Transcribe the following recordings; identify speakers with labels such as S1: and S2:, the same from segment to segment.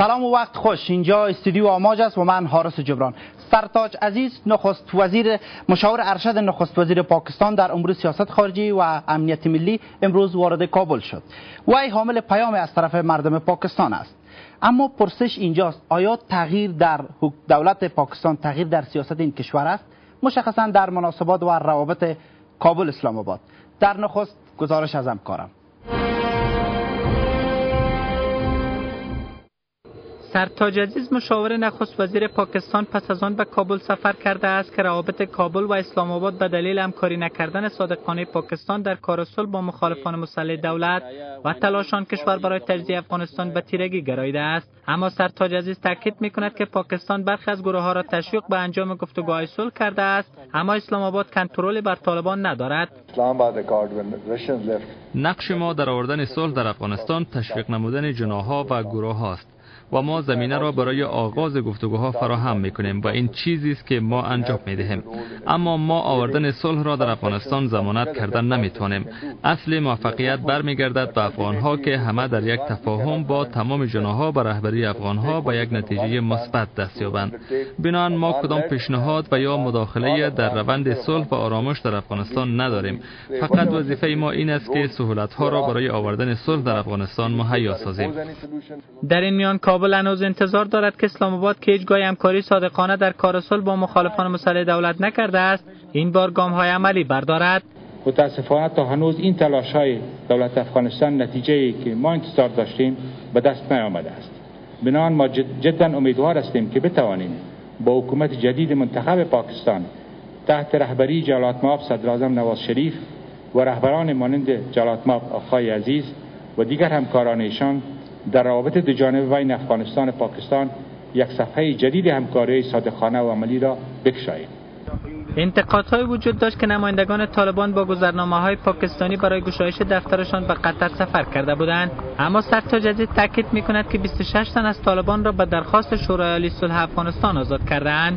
S1: سلام و وقت خوش. اینجا استودیو آماج است و من حارس جبران. سرتاج عزیز نخست وزیر مشاور ارشد نخست وزیر پاکستان در امور سیاست خارجی و امنیت ملی امروز وارد کابل شد. وی حامل پیام از طرف مردم پاکستان است. اما پرسش اینجاست آیا تغییر در دولت پاکستان تغییر در سیاست این کشور است؟ مشخصا در مناسبات و روابط کابل اسلام آباد. در نخست گزارش از همکارم.
S2: سرتاج عزیز مشاور نخست وزیر پاکستان پس از آن به کابل سفر کرده است که روابط کابل و اسلام آباد به دلیل همکاری نکردن صادقانه پاکستان در کار صلح با مخالفان مسلح دولت و تلاش آن کشور برای تجزیه افغانستان به تیرگی گراییده است. اما سرتاج عزیز تاکید می‌کند که پاکستان برخی از گروه‌ها را تشویق به انجام گفتگوهای صلح کرده است، اما اسلام آباد کنترل بر طالبان ندارد.
S3: نقش ما در آوردن صلح در افغانستان تشویق نمودن جناح‌ها و گروه‌ها است و ما زمینه را برای آغاز گفتگوها فراهم میکنیم و این چیزی است که ما انجام میدهیم. اما ما آوردن صلح را در افغانستان ضمانت کردن نمیتوانیم. اصل موفقیت برمیگردد به افغانها که همه در یک تفاهم با تمام جناح‌ها به رهبری افغانها به یک نتیجه مثبت دست یابند. بنابراین ما کدام پیشنهاد و یا مداخله در روند صلح و آرامش در افغانستان نداریم. فقط وظیفه ما این است که سهولت‌ها را برای آوردن صلح در افغانستان مهیا سازیم.
S2: در این میان کابل هنوز انتظار دارد که اسلام آباد که هیچگاه همکاری صادقانه در کار صلح با مخالفان مسلح دولت نکرده است، این بار گام‌های عملی بردارد.
S4: متاسفانه تا هنوز این تلاش‌های دولت افغانستان نتیجه‌ای که ما انتظار داشتیم به دست نیامده است. بنابراین ما جدا امیدوار هستیم که بتوانیم با حکومت جدید منتخب پاکستان تحت رهبری جلالتمآب صدراعظم نواز شریف و رهبران مانند جلالتمآب آقای عزیز و دیگر همکاران ایشان در روابط دو جانبه بین افغانستان و پاکستان یک صفحه جدید همکاری صادقانه و عملی را بگشاییم.
S2: انتقادهای وجود داشت که نمایندگان طالبان با گذرنامه‌های پاکستانی برای گشایش دفترشان به قطر سفر کرده بودند، اما سرتاج عزیز تاکید می‌کند که 26 تن از طالبان را به درخواست شورای عالی صلح افغانستان آزاد کرده‌اند.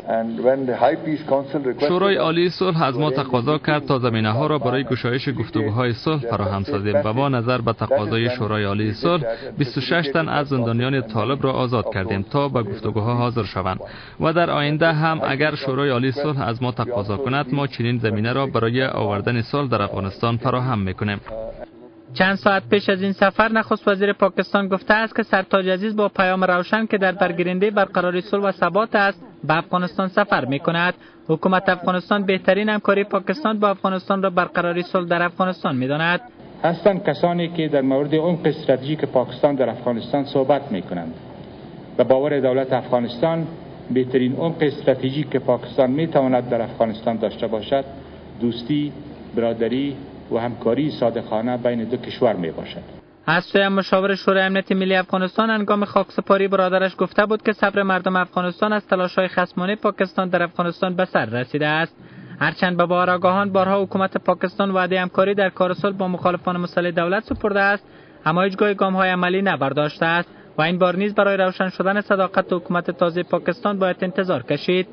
S3: شورای عالی صلح از ما تقاضا کرد تا زمینه‌ها را برای گشایش گفتگوهای صلح فراهم سازیم و با نظر به تقاضای شورای عالی صلح 26 تن از زندانیان طالب را آزاد کردیم تا به گفتگوها حاضر شوند و در آینده هم اگر شورای عالی صلح از ما تقاضا کند ما چنین زمینه را برای آوردن صلح در افغانستان فراهم می‌کنیم.
S2: چند ساعت پیش از این سفر نخست وزیر پاکستان گفته است که سرتاج عزیز با پیام روشن که در برگیرنده برقراری صلح و ثبات است به افغانستان سفر می‌کند. حکومت افغانستان بهترین همکاری پاکستان با افغانستان را برقراری صلح در افغانستان می‌داند.
S4: هستند کسانی که در مورد عمق استراتژیک پاکستان در افغانستان صحبت می‌کنند. به باور دولت افغانستان بهترین عمق استراتژیک که پاکستان می‌تواند در افغانستان داشته باشد دوستی، برادری و همکاری صادقانه بین دو کشور می باشد.
S2: از سوی مشاور شورای امنیت ملی افغانستان هنگام خاکسپاری برادرش گفته بود که صبر مردم افغانستان از تلاش‌های خصمانه پاکستان در افغانستان به سر رسیده است. هرچند به آگاهان بارها حکومت پاکستان وعده همکاری در کار صلح با مخالفان مسلح دولت سپرده است، اما هیچگاه گام‌های عملی نبرداشته است و این بار نیز برای روشن شدن صداقت حکومت تازه پاکستان باید انتظار کشید.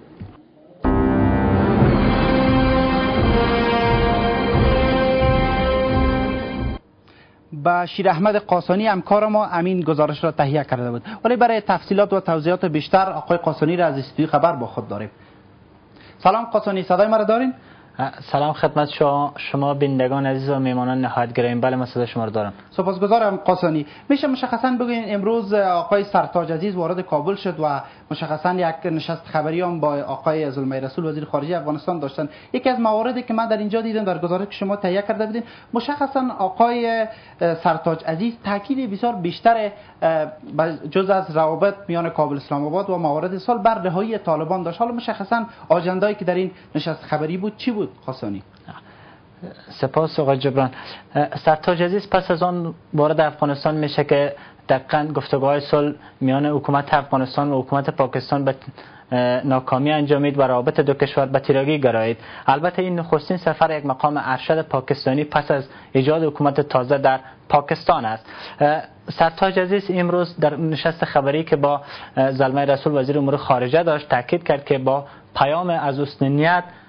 S1: با شیر احمد قاسانی همکار ما امین گزارش را تهیه کرده بود، ولی برای تفصیلات و توضیحات بیشتر آقای قاسانی را از استودیو خبر با خود داریم. سلام قاسانی، صدای مرا دارین؟
S5: سلام خدمت شما بینندگان عزیز و میهمانان نهایت گرامی. بله، من صدای شما را دارم.
S1: سپاسگزارم قاسانی. میشه مشخصا بگوین امروز آقای سرتاج عزیز وارد کابل شد و مشخصا یک نشست خبری هم با آقای زلمه رسول وزیر خارجه افغانستان داشتن. یکی از مواردی که من در اینجا دیدم در گزارش که شما تهیه کرده بودین، مشخصا آقای سرتاج عزیز تاکید بسیار بیشتر جز از روابط میان کابل اسلام آباد و موارد صلح بر رهایی طالبان داشت. حالا مشخصا آژنده‌ای که در این نشست خبری بود چی بود قاسانی؟
S5: سپاس آقای جبران. سرتاج عزیز پس از آن وارد افغانستان میشه که دقیقاً گفتگوهای صلح میان حکومت افغانستان و حکومت پاکستان به ناکامی انجامید و روابط دو کشور به تیرگی گرایید. البته این نخستین سفر یک مقام ارشد پاکستانی پس از ایجاد حکومت تازه در پاکستان است. سرتاج عزیز امروز در نشست خبری که با زلمه رسول وزیر امور خارجه داشت تاکید کرد که با پیام از حسن نیت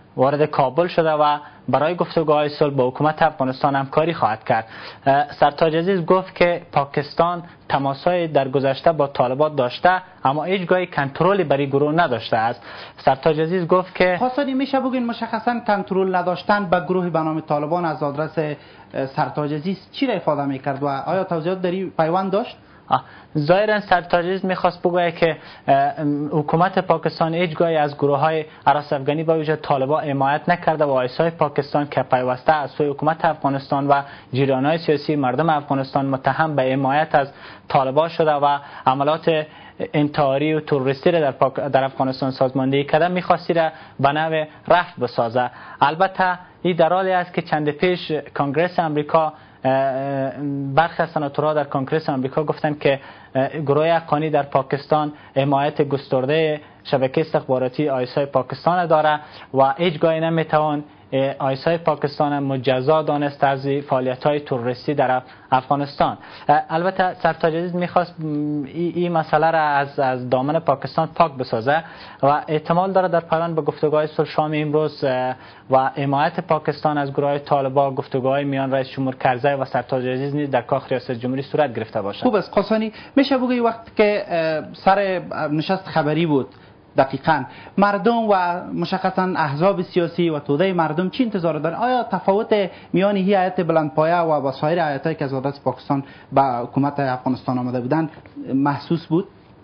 S5: وارد کابل شده و برای گفتگوهای صلح با حکومت افغانستان همکاری خواهد کرد. سرتاج عزیز گفت که پاکستان تماسهای در گذشته با طالبان داشته اما هیچگاه کنترلی بر این گروه نداشته است. سرتاج عزیز گفت که
S1: خواستانی میشه بگین مشخصا کنترل نداشتن به گروه به نام طالبان از آدرس سرتاج عزیز چی را افاده میکرد و آیا توضیحات در این پیوند داشت؟
S5: ظاهرا سرتاج عزیز میخواست بگوید که حکومت پاکستان هیچگاهی از گروه های هراس افغانی با ویژه طالبان حمایت نکرده و آیسای پاکستان که پیوسته از سوی حکومت افغانستان و جریان‌های سیاسی مردم افغانستان متهم به حمایت از طالبان شده و عملات انتحاری و تروریستی را در افغانستان سازماندهی کرده میخواستی را به نوع رفع بسازه. البته این در حالی است که چند پیش کنگره امریکا برخی از سناتورها در کنگره آمریکا گفتند که گروه حقانی در پاکستان حمایت گسترده شبکه استخباراتی آیسای پاکستان داره و هیچگاهی نمیتوان آیسای پاکستان مجزا دانست از فعالیت‌های تروریستی در افغانستان. البته سرتاج عزیز میخواست این مسئله را از دامن پاکستان پاک بسازه و احتمال داره در پایان به گفتگوهای صلح شام امروز و حمایت پاکستان از گروه طالبان گفتگوهای میان رئیس جمهور کرزی و سرتاج عزیز نیز در کاخ ریاست جمهوری صورت گرفته باشد.
S1: خوب است قاسانی، میشه بگی وقتی که سر نشست خبری بود دقیقاً مردم و مشخصاً احزاب سیاسی و توده مردم چی انتظار دارن؟ آیا تفاوت میان این هیئت بلندپایه و با سایر هیئت‌هایی که از آدرس پاکستان به حکومت افغانستان آمده بودند محسوس بود؟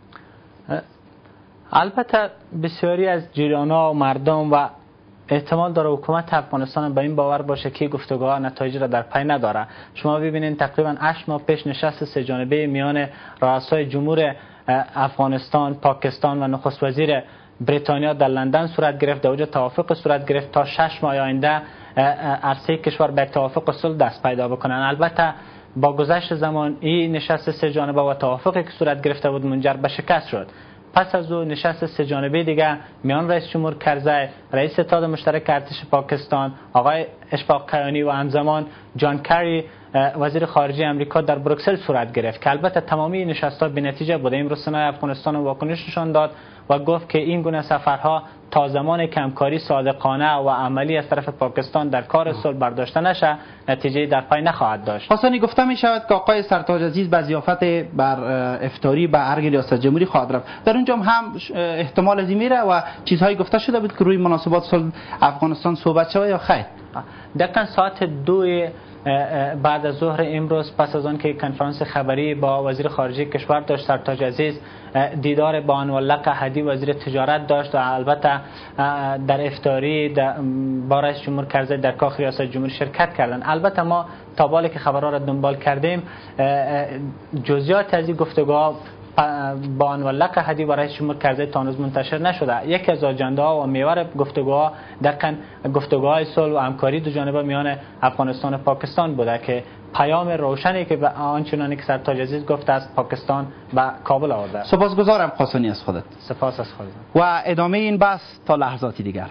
S5: البته بسیاری از جریان‌ها و مردم و احتمال داره حکومت افغانستان به این باور باشه که گفتگوها نتایج را در پی نداره. شما ببینید تقریباً 8 ماه پیش نشست سه جانبه میان رؤسای جمهور افغانستان، پاکستان و نخست وزیر بریتانیا در لندن صورت گرفت. در اونجا توافق صورت گرفت تا 6 ماه آینده عرصه کشور به توافق صلح دست پیدا بکنن. البته با گذشت زمان این نشست سه جانبه و توافقی که صورت گرفته بود منجر به شکست شد. پس از او نشست سه جانبه دیگه میان رئیس جمهور کرزی، رئیس اتحاد مشترک ارتش پاکستان آقای اشفاق کیانی و همزمان جان کری وزیر خارجه امریکا در بروکسل صورت گرفت که البته تمامی نشست‌ها بی‌نتیجه بود. این رسانه‌های افغانستان واکنش نشان داد و گفت که این گونه سفرها تا زمان که همکاری صادقانه و عملی از طرف پاکستان در کار صلح برداشته نشه نتیجه در پی نخواهد داشت.
S1: حسنی گفته می شود که آقای سرتاج عزیز به ضیافت بر افطاری به ارگ ریاست جمهوری خواهد رفت. در اونجا هم احتمال از این میره و چیزهایی گفته شده بود که روی مناسبات صلح افغانستان صحبت شود یا خیر؟
S5: دقیقاً ساعت 2 بعد از ظهر امروز پس از آن که کنفرانس خبری با وزیر خارجه کشور داشت، سرتاج عزیز دیدار با انوالله هدی وزیر تجارت داشت و البته در افطاری با رئیس جمهور کرزی در کاخ ریاست جمهوری شرکت کردند. البته ما تا بالی که خبرها را دنبال کردیم جزئیات از این گفتگوها با انوالله هدی و رئیس جمهور کرزی تا هنوز منتشر نشده. یکی از آجنده‌ها و محور گفتگوها دقیقاً گفتگوهای صلح و همکاری دو جانبه میان افغانستان و پاکستان بوده که پیام روشنی که به آنچنانی که سرتاج عزیز گفته است پاکستان به کابل آورده.
S1: سپاسگزارم قاسانی از خودت.
S5: سپاس از خودت.
S1: و ادامه این بحث تا لحظاتی دیگر.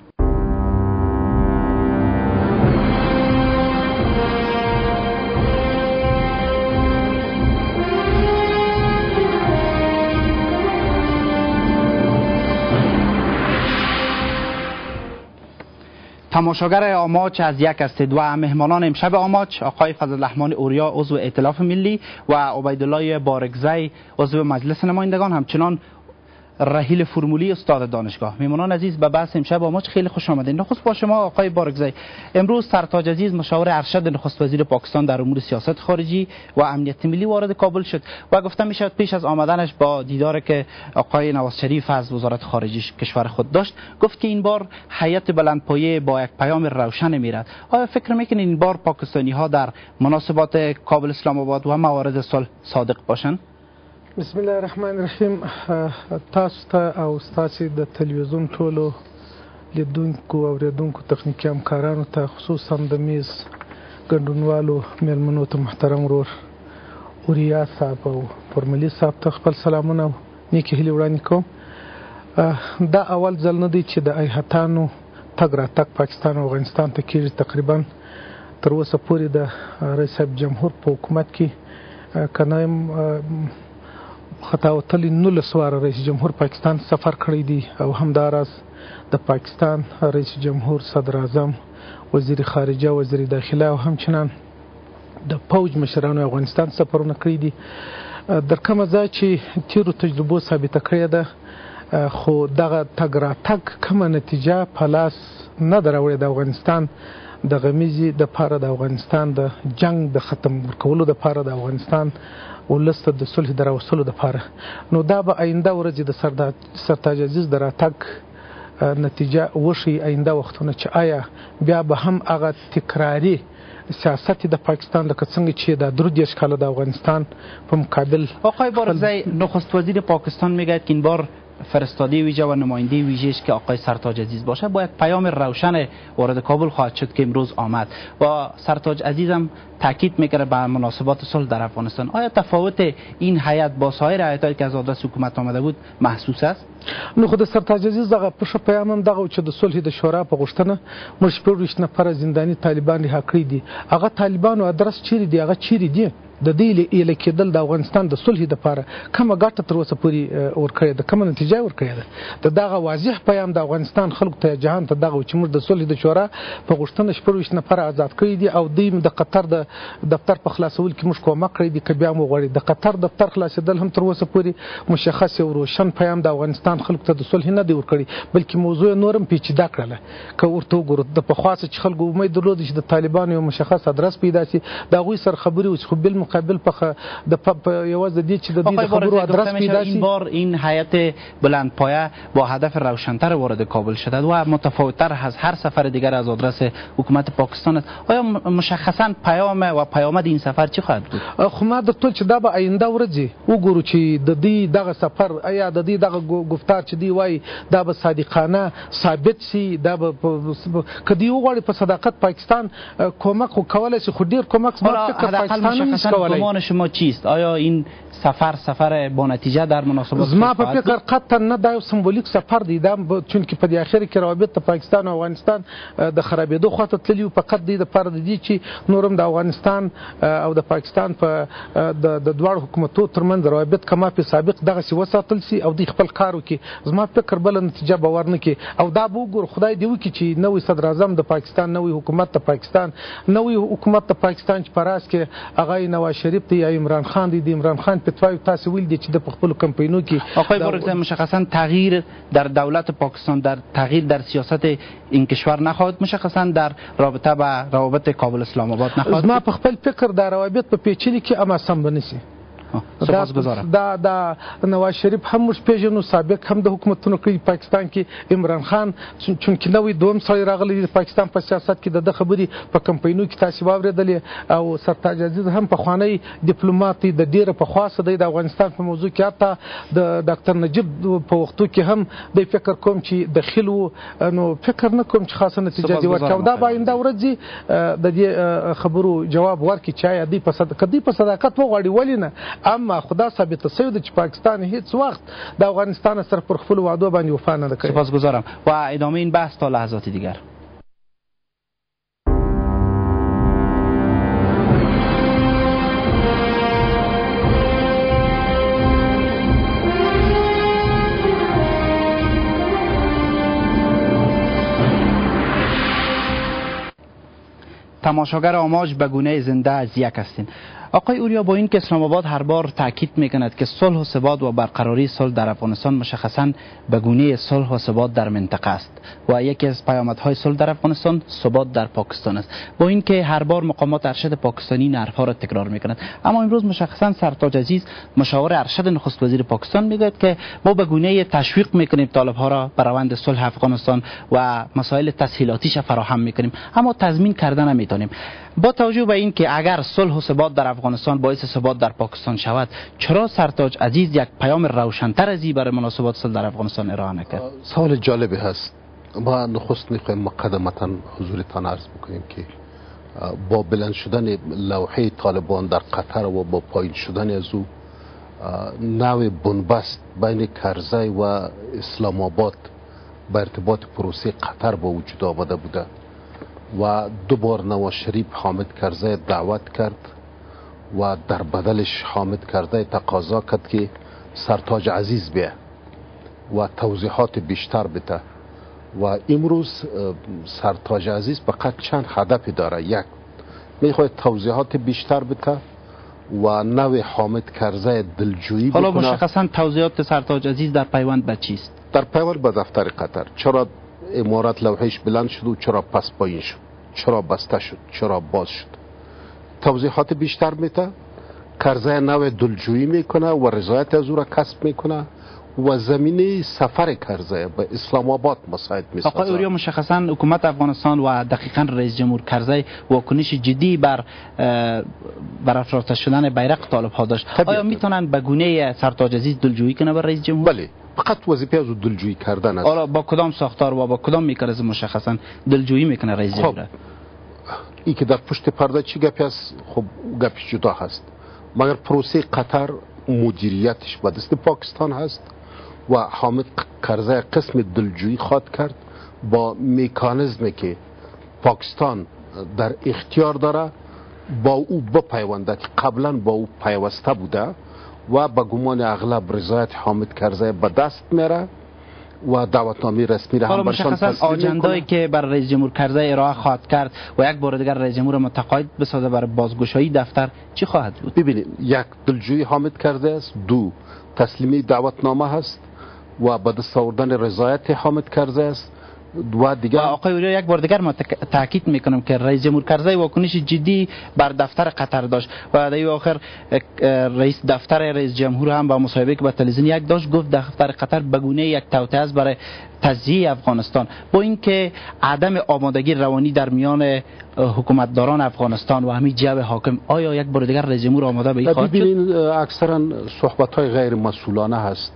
S1: تماشاگر آماچ از یک است و مهمانان امشب آماچ آقای فضلالرحمن اوریا عضو ائتلاف ملی و عبیدالله بارگزی عضو مجلس نمایندگان همچنان رحیل فرمولی استاد دانشگاه. مهمانان عزیز به بحث امشب آماچ خیلی خوش آمدید. نخست با شما آقای بارگزی، امروز سرتاج عزیز مشاور ارشد نخست وزیر پاکستان در امور سیاست خارجی و امنیت ملی وارد کابل شد و گفته می شود پیش از آمدنش با دیدار که آقای نواز شریف از وزارت خارجه کشور خود داشت گفت که این بار هیئت بلندپایه با یک پیام روشن میرد. آیا فکر میکنید این بار پاکستانی ها در مناسبات کابل اسلام آباد و موارد صلح صادق باشند؟
S6: بسم الله الرحمن الرحیم. تاسو ته او ستاسو د تلویزیون ټولو لیدونکو او اوریدونکو تخنیکي همکارانو ته خصوصا د میز ګډونوالو میلمنو ته محترم ورور اوریا صاحب او فرملي صاحب ته خپل سلامونه او نیکې هیلې وړاندې کوم. دا اول ځل نه دی چې د هیئتانو تګ راتګ پاکستان او افغانستان ته کېږي. تقریبا تر اوسه پورې د رئیس جمهور په حکومت کې که نه یم خطاوتلي 19 واره رئیس جمهور پاکستان سفر کړی دی او همداراز د پاکستان رئیس جمهور، صدر اعظم، وزیر خارجه، وزیر داخله او همچنان د پوج مشرانو افغانستان سفرونه کړی دي. در کومه ځای چې تیرو تجربو ثابته کړې ده، خو دغه تګ راتګ کومه نتیجه په لاس نه ده راوړې د افغانستان د غمیزې دپاره، د افغانستان د جنګ د ختم کولو دپاره، د افغانستان ولس ته د صلح د راوستلو دپاره. نو دا به آینده ورځې د سرتاج عزیز د راتګ نتیجه وښیي، آینده وختونه چې آیا بیا به هم هغه تکراري سیاست د پاکستان لکه څنګه چې د 33 کاله د افغانستان په مقابل.
S1: آقای بارزی، نخست وزیر پاکستان میگوید که این بار فرستاده ویژه و نماینده ویژه‌اش که آقای سرتاج عزیز باشه با یک پیام روشن وارد کابل خواهد شد که امروز آمد و سرتاج عزیز هم تاکید میکنه به مناسبات صلح در افغانستان. آیا تفاوت این هیئت با سایر هیئت‌هایی که از آدرس حکومت آمده بود محسوس است؟
S6: نو خو د سرتاج عزیز دغه په پیام هم دغه چې د صلح د شورا په غوښتنه موږ 24 نفر زنداني طالبان رها کړي دي. هغه طالبانو ادرس چیرې دی؟ هغه چیرې دی؟ د دې ایله کېدل د افغانستان د صلح دپاره کومه ګټه تر اوسه پورې ورکړې ده، کومه نتیجه ورکړې ده؟ د دغه واضح پیام د افغانستان خلکو ته، جهان ته دغه چې موږ د صلح د شورا په غوښتنه 24 نفر آزاد کړي دي او دوی د قطر د دفتر په خلاصول کې موږ کومک کړی دی. که بیا هم وغواړي د قطر دفتر خلاصېدل هم تر اوسه پورې مشخص او روشن پیام د افغانستان خلکو ته د صلح نه دی ورکړی، بلکې موضوع نور هم پیچیده کړله. که ورته وګورو د پخوا څخه چې خلکو امید درلود چې د طالبانو یو مشخص ادرس پیدا شي، د هغوی سره خبرې وشي، خو بالمقابل په یوازې د دې چې د دې خبرو ادرس پیدا شي.
S1: این بار این هیئت بلندپایه با هدف روشن‌تر وارد کابل شده و متفاوت‌تر از هر سفر دیگر از آدرس حکومت پاکستان است. آیا مشخصا پیام و پیامد این سفر چی خواهد بود؟
S6: خو ما درته چې دا به آینده ورځې وګورو چې د دې دغه سفر آیا د دې دغه گفتار چې دی وایي دا به صادقانه ثابت شي، دا به که دی وغواړي په صداقت پاکستان کومک خو کولی شي، خو ډېر کومک زما فکر پاکستان هم نشي کولی.
S1: گمان شما چیست؟ آیا این سفر با نتیجه در مناسبات
S6: زما په فکر قطعا نه دا یو سمبولیک سفر دی، دا چونکې په دې اخر کې روابط د پاکستان او افغانستان د خرابېدو خواته تللي، فقط دې دپاره د دې چې نورم د افغانستان او د پاکستان په د دواړو حکومتو ترمنځ روابط کما په سابق دغسې وساتل سي او دوی خپل کار وکړي. زما فکر بله نتیجه به ورنکړي او دا به وګورو خدای دې وکړي چې نوی صدر اعظم د پاکستان، نوی حکومت د پاکستان، نوی حکومت د پاکستان چې په راس کې هغه نواز شریف دی یا عمران خان دی. د عمران خان فتوای تاسو ویل دي چې د خپل کمپاینو کې
S1: آقای بارزی مشخصا تغییر در دولت پاکستان، در تغییر در سیاست این کشور نخواهد، مشخصا در رابطه با روابط کابل اسلام آباد نخواهد.
S6: ما په خپل فکر در روابط په پیچلي کې اما سم بنسي.
S1: سپاسگزارم.
S6: دا نواز شریف هم موږ پېژنو، سابق هم د حکومتونو کوي پاکستان کې. عمران خان چونکې نوی دوم سړی راغلی د پاکستان په سیاست کې د خبرې په کمپاینو کې تاسو واورېدلې، او سرتاج عزیز هم پخوانی ډیپلوماټ دی، د ډېره پخوا څخه دی د افغانستان په موضوع کې. حتی د ډاکټر نجیب په وختو کې هم د فکر کوم چې دخیل و، نو فکر نه کوم چې خاصه نتیجه دی ورکړه. دا به آینده ورځې د دې خبرو جواب ورکړي چې آیا دوی په صداقت وغواړي، ولې نه. اما خدا ثابته شوی ده چې پاکستان هیڅ وخت د افغانستان سره پر خپل وعدو باندې وفا نه کړې.
S1: سپاسگزارم و ادامه این بحث تا لحظات دیگر. تماشاگر آماج به گونه زنده از یک هستین. آقای اوریا، با این که اسلام آباد هر بار تاکید میکند که صلح و ثبات و برقراری صلح در افغانستان مشخصا به گونه صلح و ثبات در منطقه است و یکی از پیامدهای صلح در افغانستان ثبات در پاکستان است، با این که هر بار مقامات ارشد پاکستانی این حرفها را تکرار میکنند، اما امروز مشخصا سرتاج عزیز مشاور ارشد نخست وزیر پاکستان میگوید که ما به گونه تشویق میکنیم طالبها را به روند صلح افغانستان و مسائل تسهیلاتیش فراهم میکنیم، اما تضمین کردن نمیتونیم. با توجه به این که اگر صلح و ثبات در افغانستان باعث ثبات در پاکستان شود، چرا سرتاج عزیز یک پیام روشن‌تر از این برای مناسبات صلح در افغانستان ارائه نکرد؟
S7: سوال جالبی هست. ما نخست میخوایم مقدمتا حضورتان عرض بکنیم که با بلند شدن لوحه طالبان در قطر و با پایین شدن از او نوع بنبست بین کرزی و اسلام آباد به ارتباط پروسه قطر با وجود آمده بوده و دوبار نواز شریف حامد کرزی دعوت کرد و در بدلش حامد کرزی تقاضا کرد که سرتاج عزیز بیه و توضیحات بیشتر بده و امروز سرتاج عزیز فقط چند هدف داره. یک، میخواد توضیحات بیشتر بده و نوع حامد کرزی دلجویی بکنه.
S1: حالا مشخصا توضیحات سرتاج عزیز در پیوند به چیست؟
S7: در پیوند به دفتر قطر، چرا امارات لوحش بلند شد و چرا پس پایین شد، چرا بسته شد، چرا باز شد، توضیحات بیشتر میده. کرزی نوع دلجویی میکنه و رضایت از او را کسب میکنه و زمینه سفر کرزی به اسلام آباد مساعد میسازه.
S1: آقای اوریا، مشخصا حکومت افغانستان و دقیقاً رئیس جمهور کرزی واکنش جدی بر افراطه شدن بیرق طالب ها داشت. آیا میتونن به گونه سرتاج عزیز دلجویی کنه بر رئیس جمهور؟
S7: بله، فقط وظیفه از دلجویی کردن است.
S1: حالا با کدام ساختار و با کدام میکانیزم مشخصا دلجویی میکنه رئیس جمهور؟
S7: این که در پشت پرده چی گپی است، خب گپی جدا هست، مگر پروسه قطر مدیریتش به دست پاکستان هست و حامد کرزی قسم دلجویی خواد کرد با مکانیزمی که پاکستان در اختیار داره با او بپیونده که قبلا با او پیوسته بوده و به گمان اغلب رضایت حامد کرزی به دست میره و دعوتنامه رسمی را هم برشان
S1: تسلیم میکنه. آجندایی که بر رئیس جمهور کرزی ارائه خواهد کرد و یک بار دیگر رئیس جمهور متقاعد بسازه برای بازگشایی دفتر چی خواهد بود؟
S7: ببینید، یک، دلجویی حامد کرزی است. دو، تسلیمی دعوتنامه هست و به دست آوردن رضایت حامد کرزی است. و دیگر
S1: آقای اوریا، یک بار دیگر ما تاکید میکنم که رئیس جمهور کرزی واکنش جدی بر دفتر قطر داشت و در آخر رئیس دفتر رئیس جمهور هم با مصاحبه که با تلویزیون یک داشت گفت دفتر قطر به گونه یک توطئه است برای تجزیه افغانستان، با اینکه عدم آمادگی روانی در میان حکومتداران افغانستان و همین جو حاکم. آیا یک بار دیگر رئیس جمهور آماده به این خواهد شد؟
S7: ببینید، اکثرا صحبت های غیر مسئولانه هست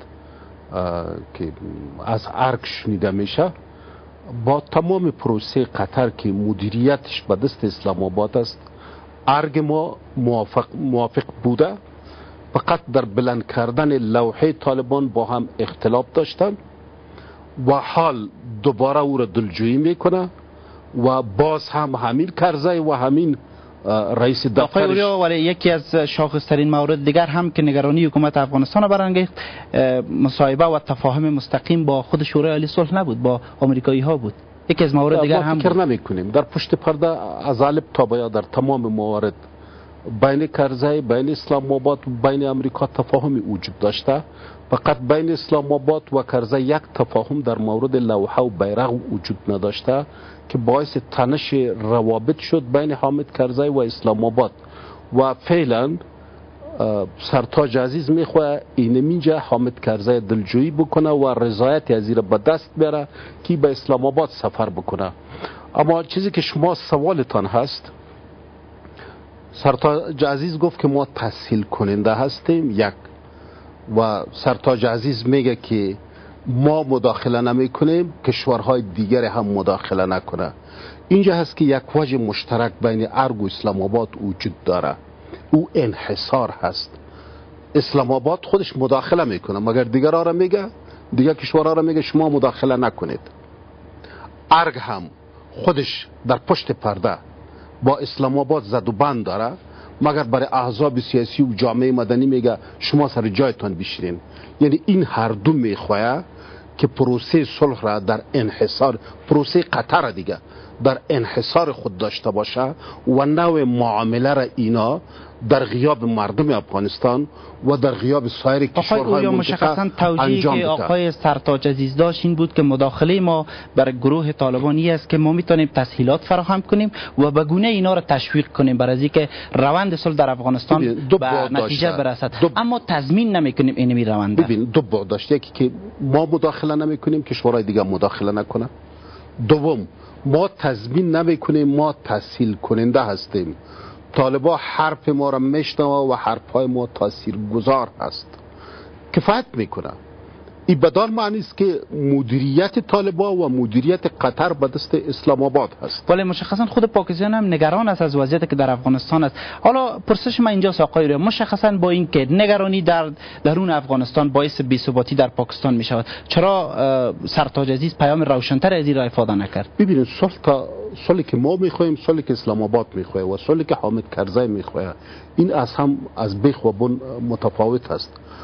S7: که از ارگ شنیده میشه. با تمام پروسه قطر که مدیریتش به دست اسلام آباد است، ارگ ما موافق بوده، فقط در بلند کردن لوحه طالبان با هم اختلاف داشتن و حال دوباره او را دلجویی میکنه و باز هم همین کرزی و همین رئیس دفترش.
S1: ولی یکی از شاخصترین موارد دیگر هم که نگرانی حکومت افغانستان را برانگیخت مصاحبه و تفاهم مستقیم با خود شورای عالی صلح نبود، با آمریکایی ها بود. یکی از موارد دیگر هم
S7: فکر نمی کنیم در پشت پرده از الف تا به در تمام موارد بین کرزی، بین اسلام آباد و بین امریکا تفاهمی وجود داشته. فقط بین اسلام آباد و کرزی یک تفاهم در مورد لوحه و بیرق وجود نداشته که باعث تنش روابط شد بین حامد کرزی و اسلام آباد و فعلا سرتاج عزیز میخواه اینجا حامد کرزی دلجویی بکنه و رضایت از این به دست بیاره که به اسلام آباد سفر بکنه. اما چیزی که شما سوالتان هست، سرتاج عزیز گفت که ما تسهیل کننده هستیم، یک، و سرتاج عزیز میگه که ما مداخله نمی کنیم، کشورهای دیگر هم مداخله نکنه. اینجا هست که یک وجه مشترک بین ارگ و اسلام آباد وجود داره، او انحصار هست. اسلام آباد خودش مداخله میکنه مگر دیگرها را میگه، دیگر کشورها را میگه شما مداخله نکنید. ارگ هم خودش در پشت پرده با اسلام آباد زد و بند داره مگر برای احزاب سیاسی و جامعه مدنی میگه شما سر جایتان بشینین. یعنی این هر دو میخواه که پروسه صلح را در انحصار، پروسه قطر دیگه در انحصار خود داشته باشه و نوع معامله را اینا در غیاب مردم افغانستان و در غیاب سایر کشورهای
S1: منطقه توجیهی که آقای سرتاج عزیز داشت این بود که مداخله ما برای گروه طالبانی است که ما میتونیم تسهیلات فراهم کنیم و به گونه اینا را تشویق کنیم برای اینکه روند صلح در افغانستان به نتیجه برسد، اما تضمین نمیکنیم این روند.
S7: ببین، دو بعد داشت، یکی که ما مداخله نمیکنیم کشورهای دیگه مداخله نکنه، دوم ما تضمین نمیکنیم، ما تسهیل کننده هستیم. طالبا حرف ما را میشنوه و حرفهای ما تاثیرگذار هست، کفایت میکنه. این بدان معنی است که مدیریت طالبا و مدیریت قطر به دست اسلام آباد هست.
S1: ولی مشخصا خود پاکستان هم نگران است از وضعیتی که در افغانستان است. حالا پرسش من اینجاست آقای اوریا، مشخصا با این که نگرانی در درون افغانستان باعث بی‌ثباتی در پاکستان می شود، چرا سرتاج عزیز پیام روشن‌تر از این را افاده نکرد؟
S7: ببینید، صلحی که ما میخوایم، صلحی که اسلام آباد میخواه و صلحی که حامد کرزی میخواه، این از هم از بیخ و بن متفاوت است.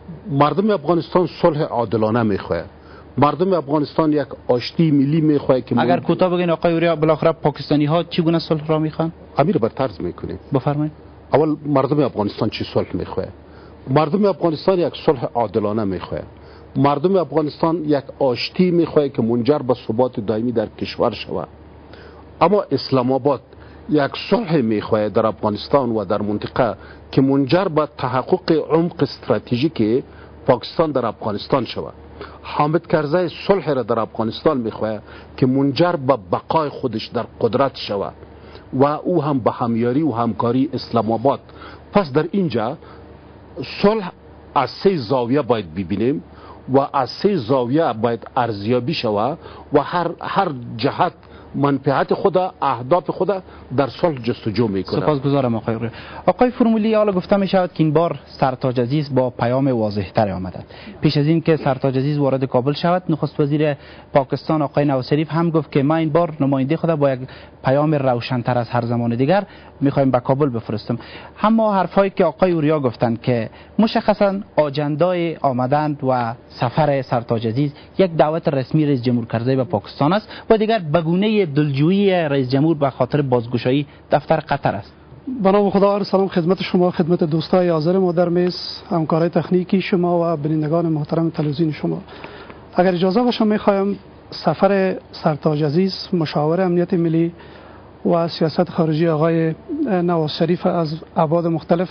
S7: مردم افغانستان صلح عادلانه میخواه. مردم افغانستان یک آشتی ملی میخواه که
S1: اگر کوتاه بگین آقای اوریا، بالاخره پاکستانی ها چگونه صلح را میخوان؟
S7: امیر بر طرز میکنیم.
S1: بفرمایید.
S7: اول مردم افغانستان چی صلح میخواه؟ مردم افغانستان یک صلح عادلانه میخواه. مردم افغانستان یک آشتی میخواه که منجر به ثبات دائمی در کشور شود. اما اسلام آباد یک صلح میخواه در افغانستان و در منطقه که منجر به تحقق عمق استراتژیک پاکستان در افغانستان شود. حامد کرزی صلح را در افغانستان میخواه که منجر به بقای خودش در قدرت شود و او هم به همیاری و همکاری اسلام آباد. پس در اینجا صلح از 3 زاویه باید ببینیم و از 3 زاویه باید ارزیابی شود و هر جهت منفعت خود، اهداف خود در صلح جستجو میکنه.
S1: سپاسگزارم آقای اوریا. آقای فرمولی، حالا گفته می شود که این بار سرتاج عزیز با پیام واضح تر آمدند. پیش از این که سرتاج عزیز وارد کابل شود، نخست وزیر پاکستان آقای نواز شریف هم گفت که ما این بار نماینده خود با یک پیام روشن‌تر از هر زمان دیگر میخوایم به کابل بفرستیم. اما حرفایی که آقای اوریا گفتند که مشخصا آجندای آمدند و سفر سرتاج عزیز یک دعوت رسمی رئیس جمهور کرزی به پاکستان است و دیگر بگونه دلجویی رئیس جمهور به خاطر بازگشایی دفتر قطر است.
S8: به نام خدا، سلام خدمت شما، خدمت دوستای حاضر ما در میز، همکارای تکنیکی شما و بینندگان محترم تلویزیون شما. اگر اجازه باشه میخوایم سفر سرتاج عزیز مشاور امنیت ملی و سیاست خارجی آقای نواز شریف از ابعاد مختلف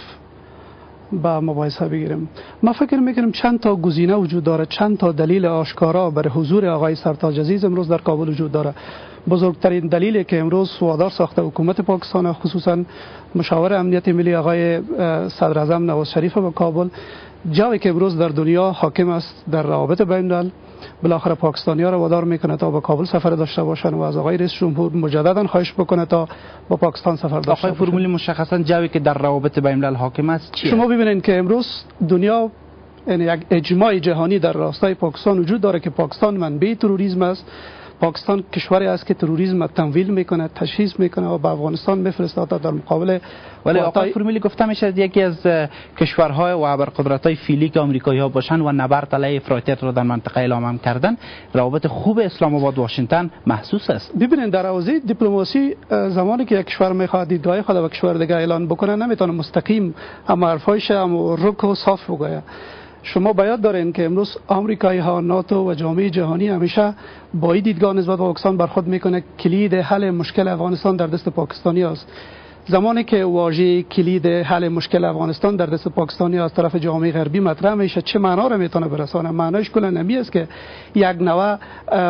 S8: با مباحثه بگیریم. ما فکر میکنم چند تا گزینه وجود داره، چند تا دلیل آشکارا برای حضور آقای سرتاج عزیز امروز در کابل وجود داره. بزرگترین دلیلی که امروز وادار ساخته حکومت پاکستان، خصوصا مشاور امنیت ملی آقای صدر اعظم نواز شریف به کابل، جایی که امروز در دنیا حاکم است در روابط بین الملل، بالاخره پاکستانی‌ها را وادار میکنه تا به کابل سفر داشته باشند و از آقای رئیس جمهور مجددا خواهش بکنه تا با پاکستان سفر داشته باشند.
S1: آقای فرمولی، مشخصا جایی که در روابط بین الملل حاکم است چیه؟
S8: شما ببینید که امروز دنیا، یعنی یک اجماع جهانی در راستای پاکستان وجود داره که پاکستان منبع تروریسم است. پاکستان کشوری است که تروریسم را تمویل میکنه، تشخیص میکنه و به افغانستان میفرسته تا در مقابل.
S1: ولی آقای فرمولی گفته میشه یکی از کشورهای و ابرقدرت‌های فیلی که آمریکایی‌ها باشند و نبرد علیه افراطیت را در منطقه اعلام کردن، روابط خوب اسلام آباد واشنگتن محسوس است.
S8: ببینید در حوزه دیپلماسی زمانی که یک کشور میخواد دیدگاه خود به کشور دیگه اعلان بکنه، نمیتونه مستقیم اما حرفایش هم رک و صاف بگه. شما باید دارین که امروز آمریکایی ها، ناتو و جامعه جهانی همیشه با این دیدگاه نسبت به پاکستان برخورد میکنه کلید حل مشکل افغانستان در دست پاکستانی است. زمانی که واژه کلید حل مشکل افغانستان در دست پاکستانی از طرف جامعه غربی مطرح میشه، چه معنا را میتونه برسانه؟ معناش کلا نمی است که یک نوع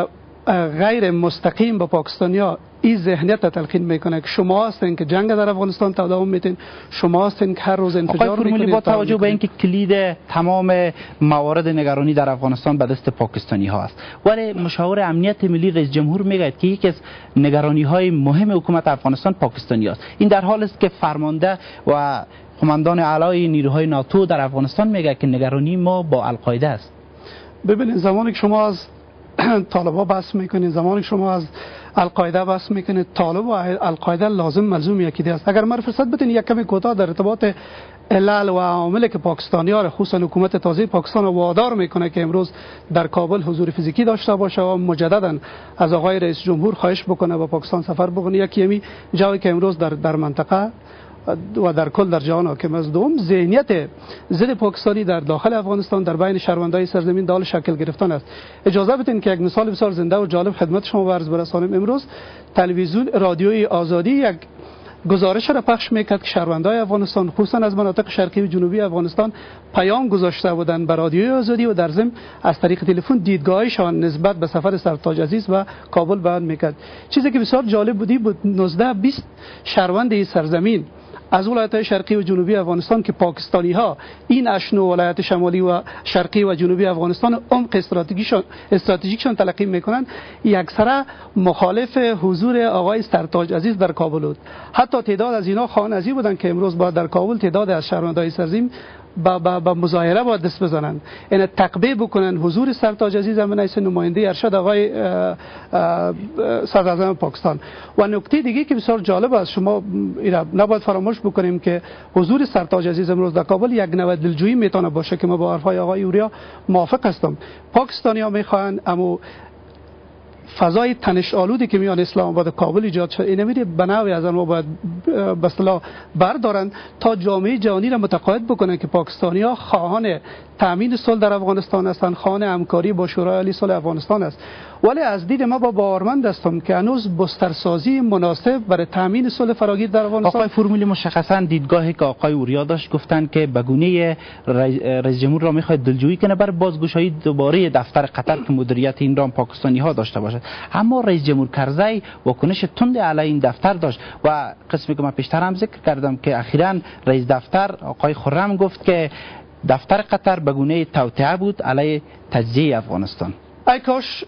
S8: غیر مستقیم به پاکستانیا این ذهنیت تلقین میکنه که شما هستین که جنگ در افغانستان تداوم میتین، شما هستین که هر روز انفجار میکنید.
S1: با توجه به اینکه کلید تمام موارد نگرانی در افغانستان به دست پاکستانی ها است، ولی مشاور امنیت ملی رئیس جمهور میگه که یکی از نگرانی های مهم حکومت افغانستان پاکستانی است. این در حالی است که فرمانده و قماندان اعلای نیروهای ناتو در افغانستان میگه که نگرانی ما با القاعده است.
S8: ببینید زمانی که شما از طالبان بحث میکنید، زمانی که شما از القاعده بحث میکنید، طالب و القاعده لازم ملزوم یکی است. اگر من فرصت بدین یک کمی کوتاه در ارتباط علل و عواملی که پاکستانی‌ها را، خصوصا حکومت تازه پاکستان را وادار میکنه که امروز در کابل حضور فیزیکی داشته باشه و مجددا از آقای رئیس جمهور خواهش بکنه با پاکستان سفر بکنه، یکی همین جایی که امروز در منطقه و در کل در جهان حاکم است. دوم، ذهنیت ضد پاکستانی در داخل افغانستان در بین شهروندان سرزمین دال شکل گرفتن است. اجازه بدین که یک مثال بسیار زنده و جالب خدمت شما عرض برسانم. امروز تلویزیون رادیوی آزادی یک گزارش را پخش میکرد که شهروندان افغانستان، خصوصا از مناطق شرقی و جنوبی افغانستان، پیام گذاشته بودند به رادیوی آزادی و در ضمن از طریق تلفن دیدگاهشان نسبت به سفر سرتاج عزیز و کابل بیان میکرد. چیزی که بسیار جالب بود 19-20 شهروند سرزمین از ولایت‌های شرقی و جنوبی افغانستان که پاکستانی‌ها این اشنو ولایت شمالی و شرقی و جنوبی افغانستان عمق استراتژیکشان تلقی می‌کنند، یکسره مخالف حضور آقای سرتاج عزیز در کابل بود. حتی تعداد از اینا خانه‌ای بودند که امروز با در کابل تعداد از شهروندان سرزمین به مظاهره باید دست بزنند، این تقبیه بکنن حضور سرتاج عزیز من ایس نماینده ارشد آقای صدراعظم پاکستان. و نکته دیگه که بسیار جالب است، شما نباید فراموش بکنیم که حضور سرتاج عزیز امروز در کابل یک نوع دلجویی میتونه باشه که ما با حرفای آقای اوریا موافق هستم. پاکستانی‌ها میخواهند اما فضای تنش آلودی که میان اسلام آباد و کابل ایجاد شد این میره به نوعی از آنها باید به اصطلاح بردارن تا جامعه جهانی را متقاعد بکنن که پاکستانی‌ها خواهان تامین صلح در افغانستان هستند، خواهان همکاری با شورای عالی صلح افغانستان است. ولی از دید ما باورمند هستم که هنوز بسترسازی مناسب برای تامین صلح فراگیر در افغانستان.
S1: آقای فرمولی مشخصا دیدگاهی که آقای اوریا داشت، گفتن که به گونه رئیس جمهور را میخواد دلجویی کنه برای بازگشایی دوباره دفتر قطر که مدیریت این را پاکستانی ها داشته باشد. اما رئیس جمهور کرزی واکنش تند علیه این دفتر داشت و قسمی که من پیشتر هم ذکر کردم که اخیراً رئیس دفتر آقای خرم گفت که دفتر قطر به گونه توطئه بود علیه تجزیه افغانستان.
S8: ای کاش